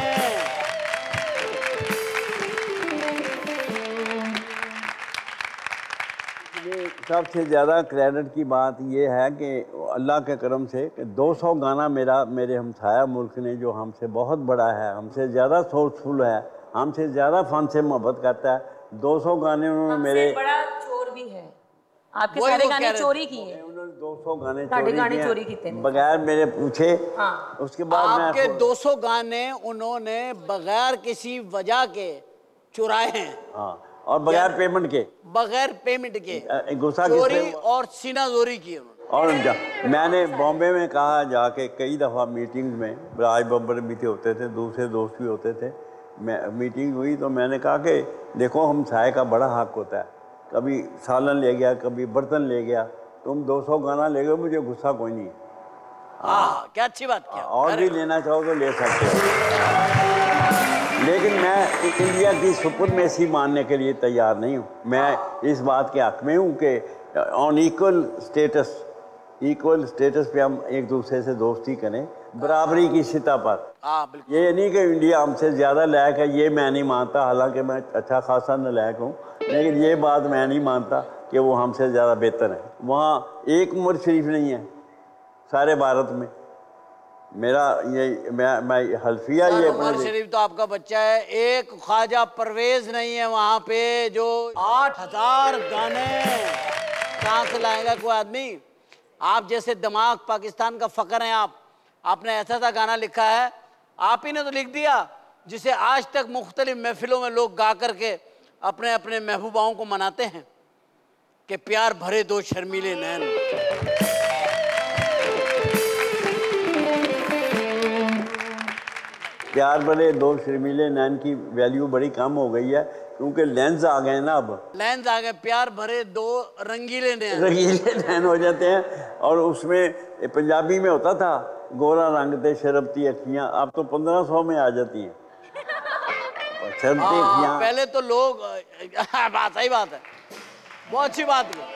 सबसे ज़्यादा क्रेडिट की बात यह है कि अल्लाह के करम से कि 200 गाना मेरे हमसाया मुल्क ने, जो हमसे बहुत बड़ा है, हमसे ज़्यादा सोर्सफुल है, हमसे ज़्यादा फ़न से मोहब्बत करता है, 200 गाने उन्होंने मेरे। बड़ा चोर भी है, आपके सारे गाने चोरी किए। उन्होंने 200 गाने चोरी किए बगैर मेरे पूछे। हाँ। उसके बाद आपके 200 गाने उन्होंने बगैर किसी वजह के चुराए हैं। हाँ, और बगैर पेमेंट के, बगैर पेमेंट के गुस्सा चोरी और सीनाजोरी की उन्होंने। और मैंने बॉम्बे में कहा जाके कई दफ़ा मीटिंग में, राज बब्बर भी होते थे, दूसरे दोस्त भी होते थे, मीटिंग हुई तो मैंने कहा कि देखो हमसाये का बड़ा हक होता है, कभी सालन ले गया, कभी बर्तन ले गया, तुम 200 गाना ले गए, मुझे गुस्सा कोई नहीं। हाँ, क्या अच्छी बात किया। और भी लेना चाहो तो ले सकते हो, लेकिन मैं इंडिया की सुपरमेसी मानने के लिए तैयार नहीं हूँ। मैं इस बात के हक में हूँ कि ऑन इक्वल स्टेटस पे हम एक दूसरे से दोस्ती करें, बराबरी की सतह पर। ये नहीं कि इंडिया हमसे ज़्यादा लायक है, ये मैं नहीं मानता, हालांकि मैं अच्छा खासा नालायक हूँ, लेकिन ये बात मैं नहीं मानता कि वो हमसे ज़्यादा बेहतर है। वहाँ एक उमर शरीफ नहीं है सारे भारत में। मेरा ये मैं हल्फिया ये उमर शरीफ तो आपका बच्चा है, एक ख्वाजा परवेज नहीं है वहाँ पे जो 8,000 गाने कहाँ से लाएगा कोई आदमी। आप जैसे दिमाग पाकिस्तान का फकर हैं आप। आपने ऐसा सा गाना लिखा है, आप ही ने तो लिख दिया, जिसे आज तक मुख्तलिफ महफिलों में लोग गा करके अपने अपने महबूबाओं को मनाते हैं कि प्यार भरे 2 शर्मीले नैन। प्यार भरे 2 शर्मीले नैन की वैल्यू बड़ी कम हो गई है, क्योंकि लेंस आ गए ना, अब लेंस आ गए। प्यार भरे 2 रंगीले नैन हो जाते हैं। और उसमें पंजाबी में होता था गोरा रंग ते शरबती अखियाँ, अब तो 1500 में आ जाती हैं शरबती अखियाँ। पहले तो लोग सही बात है, बहुत अच्छी बात है,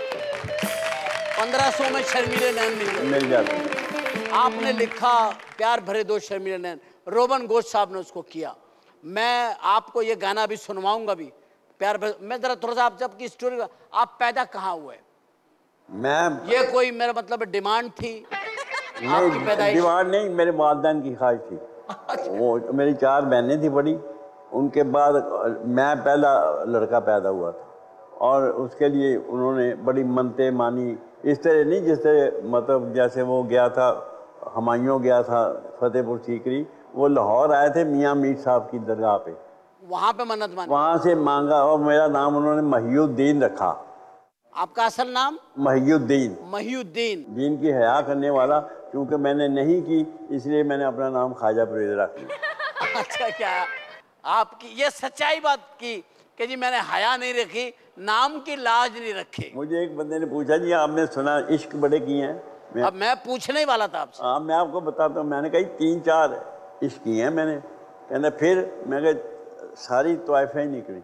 1500 में शर्मीले नैन मिल जाते हैं। आपने लिखा प्यार भरे 2 शर्मीले नैन, रोबन घोष साहब ने उसको किया। मैं आपको ये गाना भी सुनवाऊंगा भी प्यार। मैं जरा थोड़ा सा आप सबकी स्टोरी, आप पैदा कहाँ हुए? मैं ये कोई मेरा मतलब डिमांड थी आपकी पैदाइश? डिमांड नहीं, मेरे वालिदैन की ख्वाहिश थी। वो मेरी 4 बहनें थी बड़ी, उनके बाद मैं पहला लड़का पैदा हुआ था और उसके लिए उन्होंने बड़ी मन्नतें मानी। इस तरह नहीं जिस तरह मतलब जैसे वो गया था, हुमायूं गया था फतेहपुर सीकरी, वो लाहौर आए थे मियाँ मीर साहब की दरगाह पे, वहाँ पे मन्नत मानी, वहाँ से मांगा और मेरा नाम उन्होंने महियुद्दीन रखा। आपका असल नाम? महियुद्दीन। महियुद्दीन। दीन की हया करने वाला, क्योंकि मैंने नहीं की इसलिए मैंने अपना नाम ख्वाजा फरीद रख लिया। अच्छा, क्या आपकी ये सच्चाई बात की कि जी मैंने हया नहीं रखी, नाम की लाज नहीं रखी? मुझे एक बंदे ने पूछा जी आपने सुना इश्क बड़े किए हैं? अब मैं पूछने ही वाला था आपसे। हाँ, मैं आपको बताता हूँ। मैंने कहा 3-4 इश्क किए हैं मैंने। कहना फिर मैं कहा सारी तोइफें ही निकली।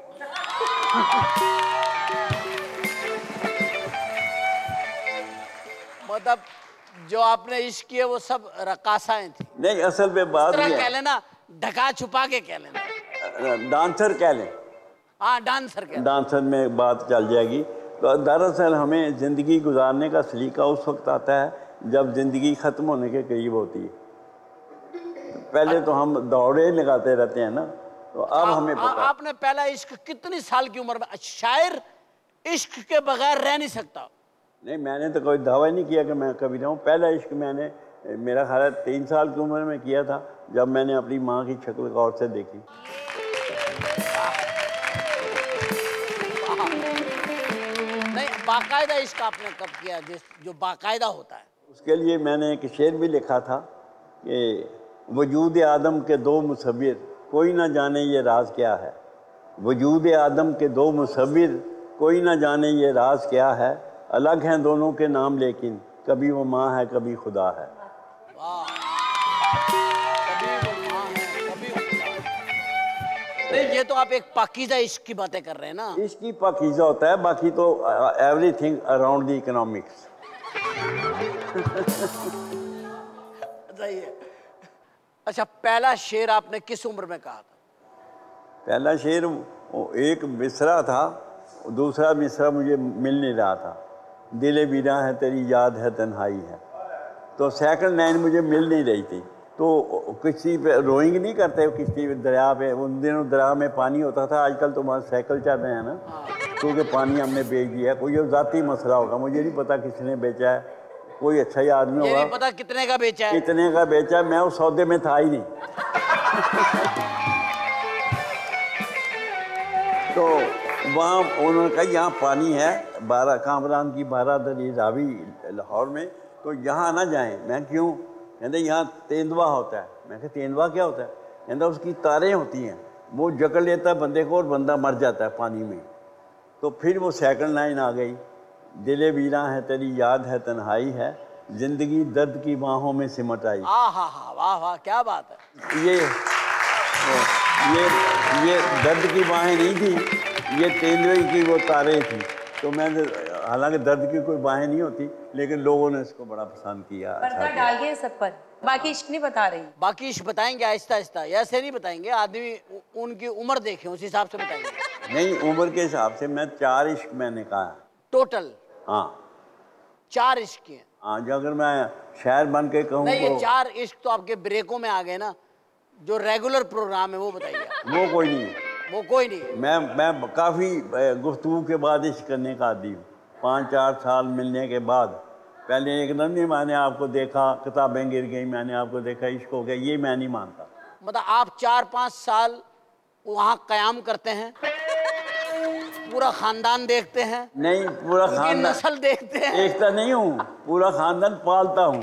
मतलब जो आपने इश्क किए वो सब रकासाएं थी? नहीं, असल में बात ये कह लेना, ढका छुपा के कह लेना, डांसर कह लें। हाँ, डांसर कह लें। डांसर में बात चल जाएगी। तो दरअसल हमें ज़िंदगी गुजारने का सलीका उस वक्त आता है जब ज़िंदगी ख़त्म होने के करीब होती है। पहले तो हम दौड़े लगाते रहते हैं ना, तो अब हमें पता। आपने पहला इश्क कितनी साल की उम्र में? शायर इश्क के बगैर रह नहीं सकता। नहीं, मैंने तो कोई दावा नहीं किया कि मैं कभी रहूँ। पहला इश्क मैंने मेरा ख्याल है 3 साल की उम्र में किया था, जब मैंने अपनी माँ की शक्ल गौर से देखी। नहीं, बाकायदा इश्क आपने कब किया जो बाकायदा होता है? उसके लिए मैंने एक शेर भी लिखा था कि वजूद आदम के 2 मुसव्विर, कोई ना जाने ये राज क्या है। वजूद आदम के 2 मुसव्विर, कोई ना जाने ये राज क्या है। अलग हैं दोनों के नाम लेकिन कभी वो माँ है कभी खुदा है। कभी वो माँ है कभी खुदा है। नहीं, ये तो आप एक पाकीज़ा इश्क की बातें कर रहे हैं ना। इश्क ही पाकीज़ा होता है, बाकी तो एवरीथिंग अराउंड द इकोनॉमिक्स। सही है। अच्छा, पहला शेर आपने किस उम्र में कहा था? पहला शेर एक मिसरा था, दूसरा मिसरा मुझे मिल नहीं रहा था। दिले बीरा है तेरी याद है तन्हाई है। तो सेकंड लाइन मुझे मिल नहीं रही थी। तो किश्ती पे रोइंग नहीं करते किश्ती दरिया पे, उन दिनों दरिया में पानी होता था। आजकल तो वहाँ साइकिल चल रहे हैं ना, क्योंकि पानी हमने बेच दिया। कोई ज़ाती मसला होगा, मुझे नहीं पता किसने बेचा है। कोई अच्छा ही आदमी होगा। नहीं पता कितने का बेचा है? कितने का बेचा, मैं उस सौदे में था ही नहीं। तो वहाँ उन्होंने कहा यहाँ पानी है, 12 कामरान की 12 दरी रावी लाहौर में, तो यहाँ ना जाएं। मैं क्यों? कहते यहाँ तेंदुआ होता है। मैं कहा तेंदुआ क्या होता है? कहता उसकी तारें होती हैं, वो जकड़ लेता है बंदे को और बंदा मर जाता है पानी में। तो फिर वो सेकंड लाइन आ गई, दिले वीरा है तेरी याद है तन्हाई है, जिंदगी दर्द की बाहों में सिमट आई। वाह वाह, क्या बात है। ये दर्द की बाहें नहीं थी, ये तेंदुए की वो तारें थी। तो मैंने, हालांकि दर्द की कोई बाहें नहीं होती, लेकिन लोगों ने इसको बड़ा पसंद किया। पर्दा डाल गए सब पर। बाकी इश्क नहीं बता रही। बाकी इश्क बताएंगे आहिस्ता आहिस्ता, ऐसे नहीं बताएंगे। आदमी उनकी उम्र देखें, उस हिसाब से बताएंगे। नहीं, उम्र के हिसाब से मैं 4 इश्क मैंने कहा टोटल। हाँ, 4 इश्क किए। हाँ, जो अगर मैं शायर बन के कहूँ नहीं, ये तो 4 इश्क तो आपके ब्रेकों में आ गए ना। जो रेगुलर प्रोग्राम है वो बताइए। वो कोई नहीं। वो कोई नहीं। मैं काफ़ी गुफ्तगू के बाद इश्क करने का आदी हूँ। 5-4 साल मिलने के बाद, पहले एकदम नहीं मैंने आपको देखा, किताबें गिर गई, मैंने आपको देखा, इश्क हो गया, ये मैं नहीं मानता। मतलब आप 4-5 साल वहाँ क़याम करते हैं, पूरा खानदान देखते हैं? नहीं, पूरा खानदान, नस्ल देखते हैं। देखता नहीं हूँ, पूरा खानदान पालता हूँ।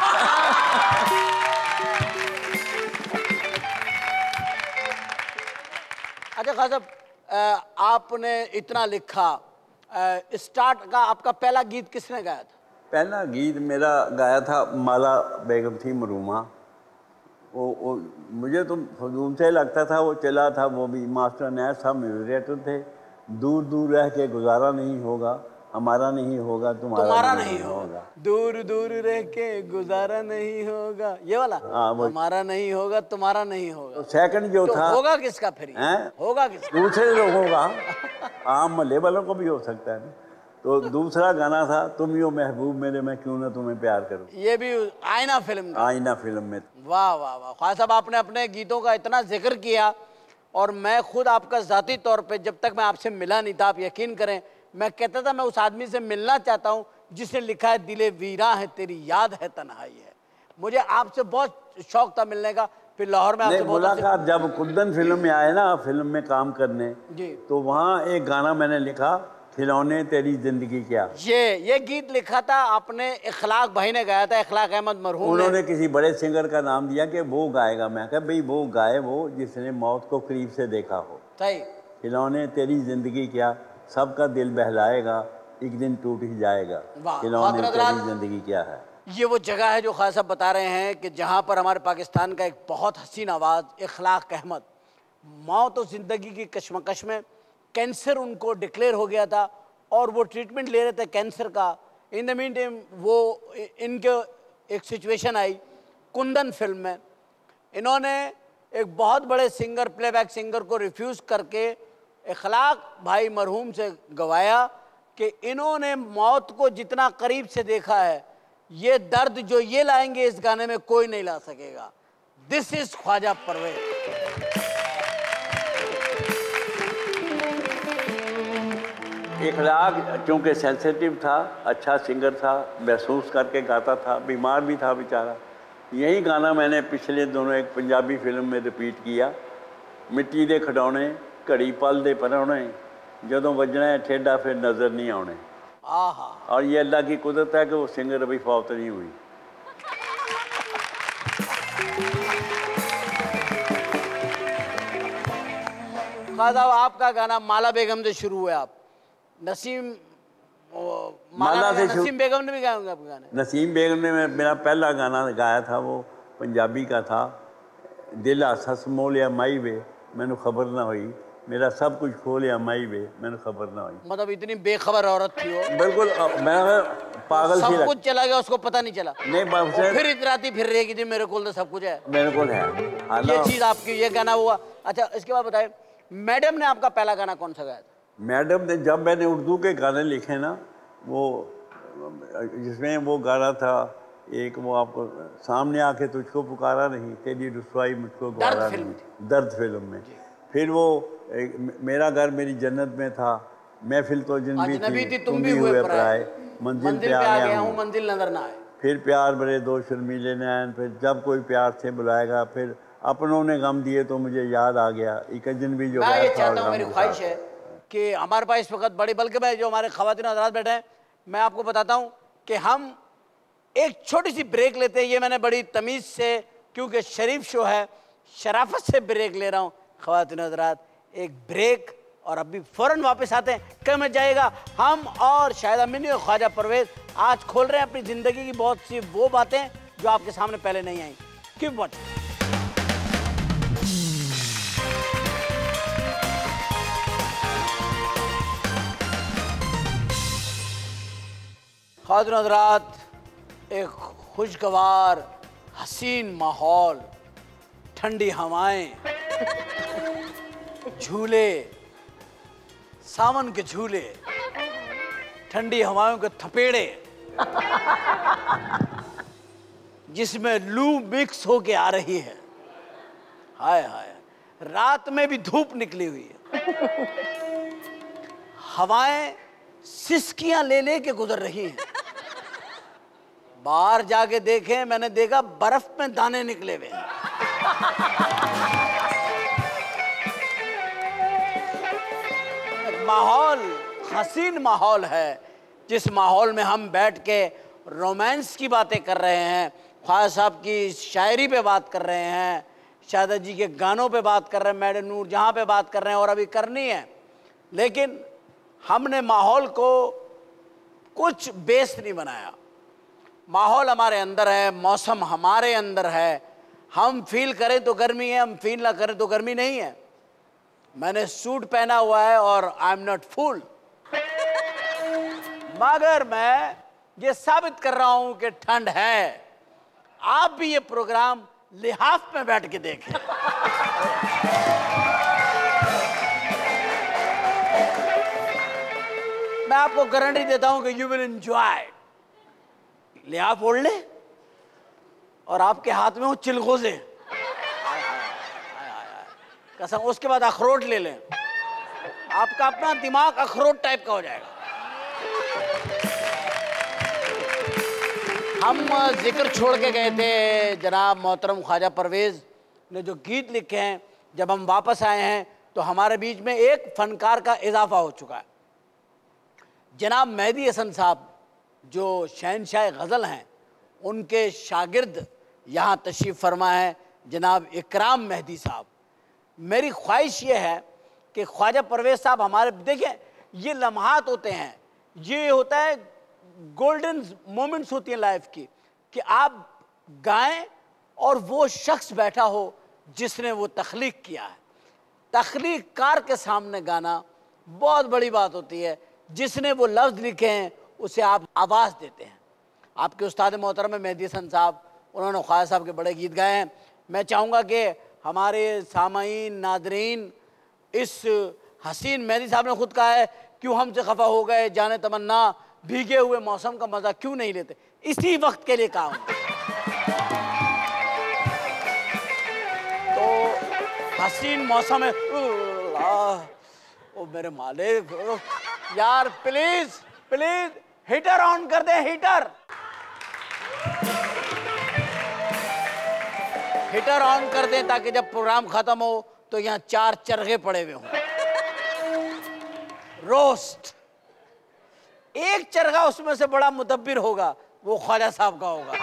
अच्छा खान साहब, आपने इतना लिखा, स्टार्ट का आपका पहला गीत किसने गाया था? पहला गीत मेरा गाया था माला बेगम थी मरूमा। वो मुझे तो फजूल से लगता था, वो चला था। वो भी मास्टर नैर साहब म्यूजिक डायरेक्टर थे। दूर दूर रह के गुजारा नहीं होगा, हमारा नहीं होगा तुम्हारा नहीं होगा, दूर दूर रह के गुजारा नहीं होगा, ये वाला हमारा नहीं होगा तुम्हारा नहीं होगा। तो सेकंड जो था होगा किसका फिर? होगा किसका? दूसरे लोगों का, आम मोहल्ले वालों को भी हो सकता है। तो दूसरा गाना था तुम ही हो महबूब मेरे मैं क्यों ना तुम्हें प्यार करूं, ये भी आईना फिल्म का। आईना फिल्म में। वाह वाह वाह ख्वाजा साहब, आपने अपने गीतों का इतना जिक्र किया और मैं खुद आपका ज़ाती तौर पे जब तक मैं आपसे मिला नहीं था, आप यकीन करें, मैं कहता था मैं उस आदमी से मिलना चाहता हूँ जिसने लिखा है दिले वीरा है तेरी याद है तन्हाई है। मुझे आपसे बहुत शौक था मिलने का। फिर लाहौर में आपसे मुलाकात जब कुंदन फिल्म में आए ना, फिल्म में काम करने जी, तो वहाँ एक गाना मैंने लिखा, खिलौने तेरी जिंदगी क्या। ये गीत लिखा था आपने, इखलाक भाई ने गाया था, इखलाक अहमद मरहूम। उन्होंने किसी बड़े सिंगर का नाम दिया कि वो गाएगा। मैं कहा भाई वो गाए वो जिसने मौत को करीब से देखा हो। सही। खिलौने तेरी जिंदगी क्या, सबका दिल बहलाएगा, एक दिन टूट ही जाएगा, खिलौने तेरी जिंदगी क्या है। ये वो जगह है जो ख्वाजा साहब बता रहे हैं कि जहाँ पर हमारे पाकिस्तान का एक बहुत हसीन आवाज़ इखलाक अहमद, मौत और ज़िंदगी की कश्मकश में कैंसर उनको डिक्लेयर हो गया था और वो ट्रीटमेंट ले रहे थे कैंसर का। इन द मीन टाइम वो इनके एक सिचुएशन आई कुंदन फिल्म में, इन्होंने एक बहुत बड़े सिंगर, प्लेबैक सिंगर को रिफ्यूज़ करके इखलाक भाई मरहूम से गवाया कि इन्होंने मौत को जितना करीब से देखा है, ये दर्द जो ये लाएंगे इस गाने में कोई नहीं ला सकेगा। This is Khwaja Parvez. इखलाक चूँकि सेंसिटिव था, अच्छा सिंगर था, महसूस करके गाता था, बीमार भी था बेचारा। यही गाना मैंने पिछले दोनों एक पंजाबी फिल्म में रिपीट किया, मिट्टी दे खिडौने घड़ी पल दे परौने, जदों वजना है ठेडा फिर नज़र नहीं आने। और ये अल्लाह की कुदरत है कि वो सिंगर अभी फौत नहीं हुई। ख्वाजा आपका गाना माला बेगम से शुरू हुआ, आप नसीम नसीम बेगम ने भी गाए होंगे आपके गाने? नसीम बेगम ने मेरा पहला गाना गाया था, वो पंजाबी का था, दिल हस मोह लिया माई वे मैनू खबर ना हुई, मेरा सब कुछ खो लिया माई वे मैंने खबर ना हुई। मतलब इतनी बेखबर औरत थी वो। बिल्कुल, मैं पागल सब कुछ चला गया उसको पता नहीं चला। नहीं फिर इतराती फिर रहेगी थी मेरे को तो सब कुछ है, मेरे को है ये चीज आपकी, ये गाना हुआ। अच्छा इसके बाद बताए मैडम ने आपका पहला गाना कौन सा गाया था? मैडम ने, जब मैंने उर्दू के गाने लिखे ना, वो जिसमें वो गाना था एक, वो आपको सामने आके तुझको पुकारा नहीं, तेरी रुसवाई मुझको गवारा नहीं, दर्द फिल्म में। फिर वो मेरा घर मेरी जन्नत में था, महफिल तो जिंदगी थी तुम भी हुए पराए, मंजिल पे आ गया हूँ मंजिल नजर ना आए, फिर प्यार बड़े दो शर्मीले नैन, फिर जब कोई प्यार से बुलाएगा, फिर अपनों ने गम दिए तो मुझे याद आ गया, एक अजनबी जो। मैं ये चाहता हूँ, मेरी ख्वाहिश है कि हमारे पास इस वक्त बड़ी, बल्कि मैं जो हमारे ख़वातीन हज़रात बैठे हैं, मैं आपको बताता हूँ कि हम एक छोटी सी ब्रेक लेते हैं। ये मैंने बड़ी तमीज़ से, क्योंकि शरीफ शो है, शराफत से ब्रेक ले रहा हूँ। ख़वातीन हज़रात एक ब्रेक और अभी फ़ौरन वापस आते हैं। कब में जाएगा हम और शाहिदा मिनी और ख्वाजा परवेज़ आज खोल रहे हैं अपनी ज़िंदगी की बहुत सी वो बातें जो आपके सामने पहले नहीं आई। Keep watching. ख़वातीन हज़रात, एक खुशगवार हसीन माहौल, ठंडी हवाएं, झूले, सावन के झूले, ठंडी हवाओं के थपेड़े, जिसमें लू मिक्स होके आ रही है। हाय हाय, रात में भी धूप निकली हुई है, हवाएं सिसकियां ले ले के गुजर रही हैं। बाहर जाके देखें, मैंने देखा बर्फ में दाने निकले हुए हैं। माहौल हसीन माहौल है, जिस माहौल में हम बैठ के रोमांस की बातें कर रहे हैं, ख्वाजा साहब की शायरी पे बात कर रहे हैं, शाहिदा जी के गानों पे बात कर रहे हैं, मैडम नूर जहाँ पे बात कर रहे हैं और अभी करनी है। लेकिन हमने माहौल को कुछ बेस नहीं बनाया। माहौल हमारे अंदर है, मौसम हमारे अंदर है। हम फील करें तो गर्मी है, हम फील ना करें तो गर्मी नहीं है। मैंने सूट पहना हुआ है और आई एम नॉट फूल। मगर मैं ये साबित कर रहा हूं कि ठंड है। आप भी ये प्रोग्राम लिहाफ में बैठ के देखें। मैं आपको गारंटी देता हूं कि यू विल एंजॉय। लिहाफ ओढ़ ले और आपके हाथ में हो चिलगोजे, कसम, उसके बाद अखरोट ले लें, आपका अपना दिमाग अखरोट टाइप का हो जाएगा। हम जिक्र छोड़ के गए थे जनाब मोहतरम ख्वाजा परवेज़ ने जो गीत लिखे हैं, जब हम वापस आए हैं तो हमारे बीच में एक फनकार का इजाफा हो चुका है। जनाब मेहदी हसन साहब जो शहनशाह गज़ल हैं, उनके शागिर्द यहाँ तशरीफ़ फरमा है जनाब इकराम मेहदी साहब। मेरी ख्वाहिश ये है कि ख्वाजा परवेज़ साहब हमारे, देखिए ये लम्हात होते हैं, ये होता है गोल्डन मोमेंट्स होती हैं लाइफ की, कि आप गाएं और वो शख्स बैठा हो जिसने वो तख्लीक किया है। तख्लीक कार के सामने गाना बहुत बड़ी बात होती है। जिसने वो लफ्ज़ लिखे हैं उसे आप आवाज़ देते हैं। आपके उस्ताद मोहतरम मेहदी हसन साहब, उन्होंने ख्वाजा साहब के बड़े गीत गाए हैं। मैं चाहूँगा कि हमारे सामाईन नादरीन, इस हसीन, मेहदी साहब ने खुद कहा है क्यों हमसे खफा हो गए जाने तमन्ना, भीगे हुए मौसम का मजा क्यों नहीं लेते, इसी वक्त के लिए कहा। तो हसीन मौसम है, ओ मेरे मालिक, यार प्लीज प्लीज हीटर ऑन कर दे, हीटर ऑन कर दें ताकि जब प्रोग्राम खत्म हो तो यहाँ 4 चरखे पड़े हुए हों। रोस्ट, एक चरखा उसमें से बड़ा मुदब्बिर होगा, वो ख्वाजा साहब का होगा।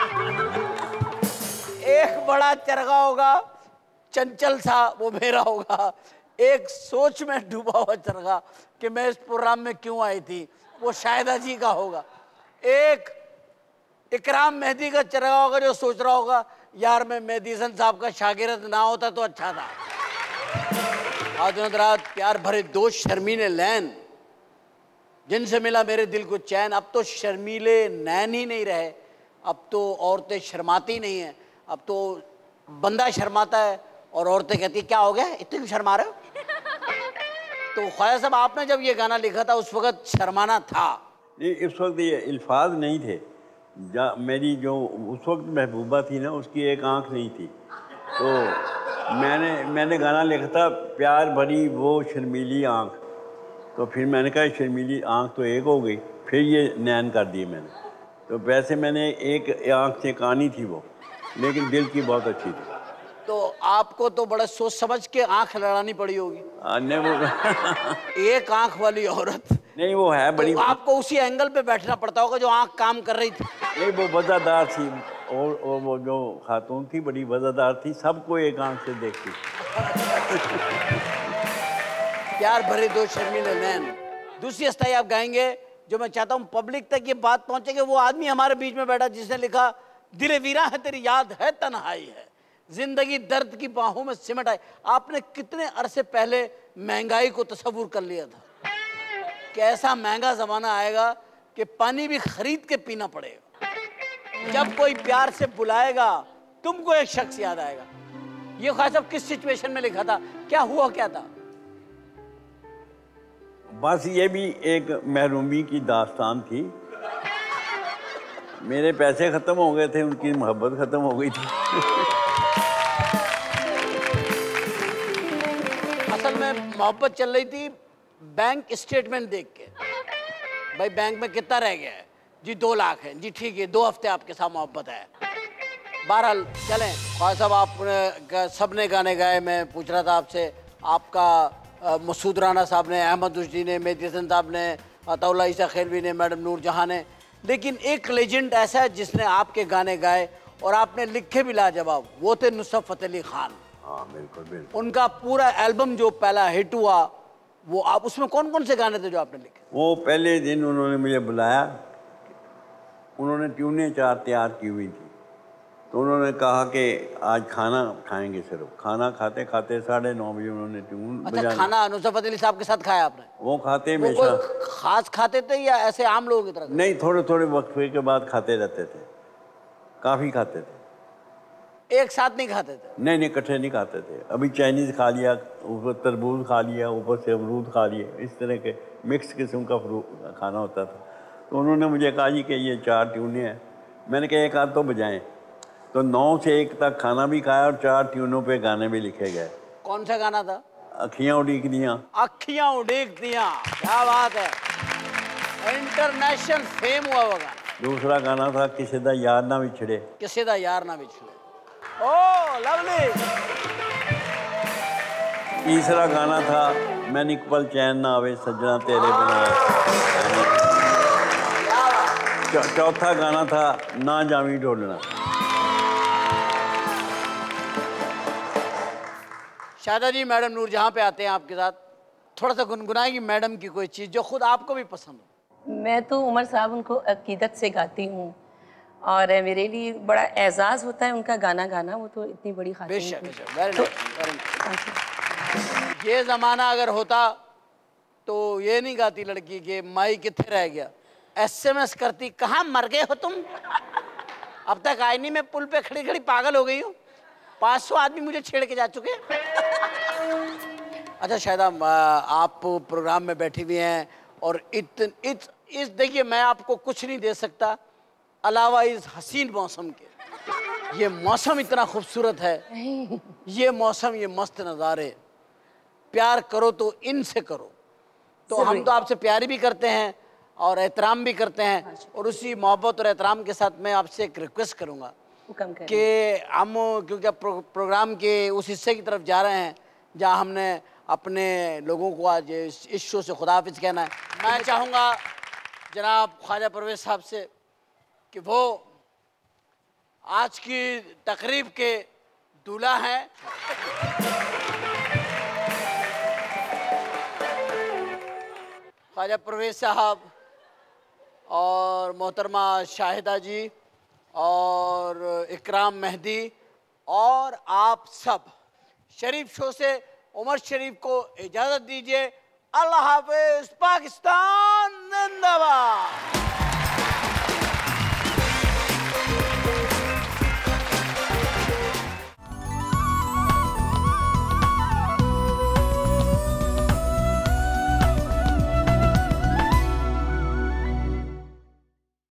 एक बड़ा चरखा होगा चंचल सा, वो मेरा होगा। एक सोच में डूबा हुआ चरखा कि मैं इस प्रोग्राम में क्यों आई थी, वो शाहिदा जी का होगा। एक इकराम मेहदी का चरखा होगा जो सोच रहा होगा यार मैं मेहदी हसन साहब का शागिर्द ना होता तो अच्छा था। आज रात प्यार भरे 2 शर्मीले नैन, जिनसे मिला मेरे दिल को चैन। अब तो शर्मीले नैन ही नहीं रहे, अब तो औरतें शर्माती नहीं हैं, अब तो बंदा शर्माता है और औरतें कहती क्या हो गया इतने क्यों शर्मा रहे हो। तो ख्वाजा साहब आपने जब ये गाना लिखा था उस वक्त शर्माना था? इस वक्त ये अल्फाज नहीं थे। मेरी जो उस वक्त महबूबा थी ना, उसकी एक आंख नहीं थी, तो मैंने गाना लिखा था प्यार भरी वो शर्मीली आंख। तो फिर मैंने कहा शर्मीली आंख तो एक हो गई, फिर ये नैन कर दिए मैंने। तो वैसे मैंने एक आंख से कहानी थी वो, लेकिन दिल की बहुत अच्छी थी। तो आपको तो बड़ा सोच समझ के आंख लड़ानी पड़ी होगी। नहीं वो एक आंख वाली औरत नहीं, वो है बड़ी, तो आपको उसी एंगल पे बैठना पड़ता होगा जो आंख काम कर रही थी। नहीं वो वज़ादार थी, और वो जो खातून थी बड़ी वज़ादार थी, सबको एक आंख से देखती। प्यार भरे 2 शर्मीले नैन। दूसरी अस्थाई आप गाएंगे जो मैं चाहता हूँ पब्लिक तक ये बात पहुंचे कि वो आदमी हमारे बीच में बैठा जिसने लिखा दिले वीरा है तेरी याद है तन्हाई है, जिंदगी दर्द की बाहों में सिमट आई। आपने कितने अरसे पहले महंगाई को तस्वुर कर लिया था कि ऐसा महंगा ज़माना आएगा कि पानी भी खरीद के पीना पड़ेगा। जब कोई प्यार से बुलाएगा तुमको एक शख्स याद आएगा। ये ख्वाजा साहब किस सिचुएशन में लिखा था, क्या हुआ क्या था? बस ये भी एक महरूमी की दास्तान थी। मेरे पैसे ख़त्म हो गए थे, उनकी मोहब्बत ख़त्म हो गई थी। असल में मोहब्बत चल रही थी बैंक स्टेटमेंट देख के, भाई बैंक में कितना रह गया है जी, 2 लाख है जी, ठीक है 2 हफ्ते आपके साथ मोहब्बत है। बहरहाल चलें, ख्वाजा साहब आप सबने गाने गाए। मैं पूछ रहा था आपसे, आपका मसूद राना साहब ने, अहमद रुश्दी ने, मेहदी हसन साहब ने, अताउल्लाह ईसा खैलवी ने, मैडम नूर जहाँ ने, लेकिन एक लेजेंड ऐसा है जिसने आपके गाने गाए और आपने लिखे भी लाजवाब, वो थे नुसरत फ़तेह अली खान। हाँ बिल्कुल बिल्कुल। उनका पूरा एल्बम जो पहला हिट हुआ, वो आप उसमें कौन कौन से गाने थे जो आपने लिखे? वो पहले दिन उन्होंने मुझे बुलाया, उन्होंने ट्यूनें 4 तैयार की हुई थी, तो उन्होंने कहा कि आज खाना खाएंगे सिर्फ। खाना खाते खाते 9:30 बजे उन्होंने ट्यून अच्छा, खाना नुसरत फतेह अली साहब के साथ खाया आपने? वो खाते वो हमेशा। खास खाते थे या ऐसे आम लोगों की तरह? नहीं, थोड़े थोड़े वक्फे के बाद खाते रहते थे, काफ़ी खाते थे। एक साथ नहीं खाते थे? नहीं, इकट्ठे नहीं खाते थे। अभी चाइनीज़ खा लिया, ऊपर तरबूज खा लिया, ऊपर से अमरूद खा लिए, इस तरह के मिक्स किस्म का खाना होता था। तो उन्होंने मुझे कहा जी कि ये 4 ट्यूनें हैं। मैंने कहा एक आध तो बजाएं। तो 9 से 1 तक खाना भी खाया और 4 ट्यूनों पे गाने भी लिखे गए। कौन सा गाना था? अखियाँ उड़ीक दियाँ। अखियाँ उड़ीक दियाँ, क्या बात है, इंटरनेशनल फेम हुआ होगा। दूसरा गाना था किसी दा यार ना विछड़े। किसी दा यार ना विछड़े, ओह लवली। तीसरा गाना था मैंने एक पल चैन ना आवे सजना तेरे बिना। चौथा गाना था ना जावी ढोलना। शादा जी, मैडम नूरजहां पे आते हैं आपके साथ, थोड़ा सा गुनगुनाएंगी मैडम की कोई चीज़ जो खुद आपको भी पसंद हो? मैं तो उमर साहब उनको अकीदत से गाती हूँ और मेरे लिए बड़ा एजाज़ होता है उनका गाना गाना, वो तो इतनी बड़ी खातिर। बेशक, वेरी नाइस। ये ज़माना अगर होता तो ये नहीं गाती लड़की के माई किथे रह गया, SMS करती कहाँ मर गए हो तुम। अब तक आई नहीं, मैं पुल पे खड़ी खड़ी पागल हो गई हूँ, 500 आदमी मुझे छेड़ के जा चुके। अच्छा शायदा, आप प्रोग्राम में बैठी हुई हैं और इस देखिए, मैं आपको कुछ नहीं दे सकता अलावा इस हसीन मौसम के। ये मौसम इतना खूबसूरत है, ये मौसम, ये मस्त नज़ारे। प्यार करो तो इनसे करो। तो हम तो आपसे प्यार भी करते हैं और एहतराम भी करते हैं, और उसी मोहब्बत और एहतराम के साथ मैं आपसे एक रिक्वेस्ट करूँगा कि हम, क्योंकि अब प्रोग्राम के उस हिस्से की तरफ जा रहे हैं जहाँ हमने अपने लोगों को आज इस शो से खुदा हाफिज़ कहना है। मैं चाहूँगा जनाब ख्वाजा परवेज़ साहब से कि वो आज की तकरीब के दूल्हा हैं। ख्वाजा परवेज़ साहब और मोहतरमा शाहिदा जी और इकराम मेहदी और आप सब, शरीफ शो से उमर शरीफ को इजाज़त दीजिए। अल्लाह हाफ़िज़, पाकिस्तान जिंदाबाद।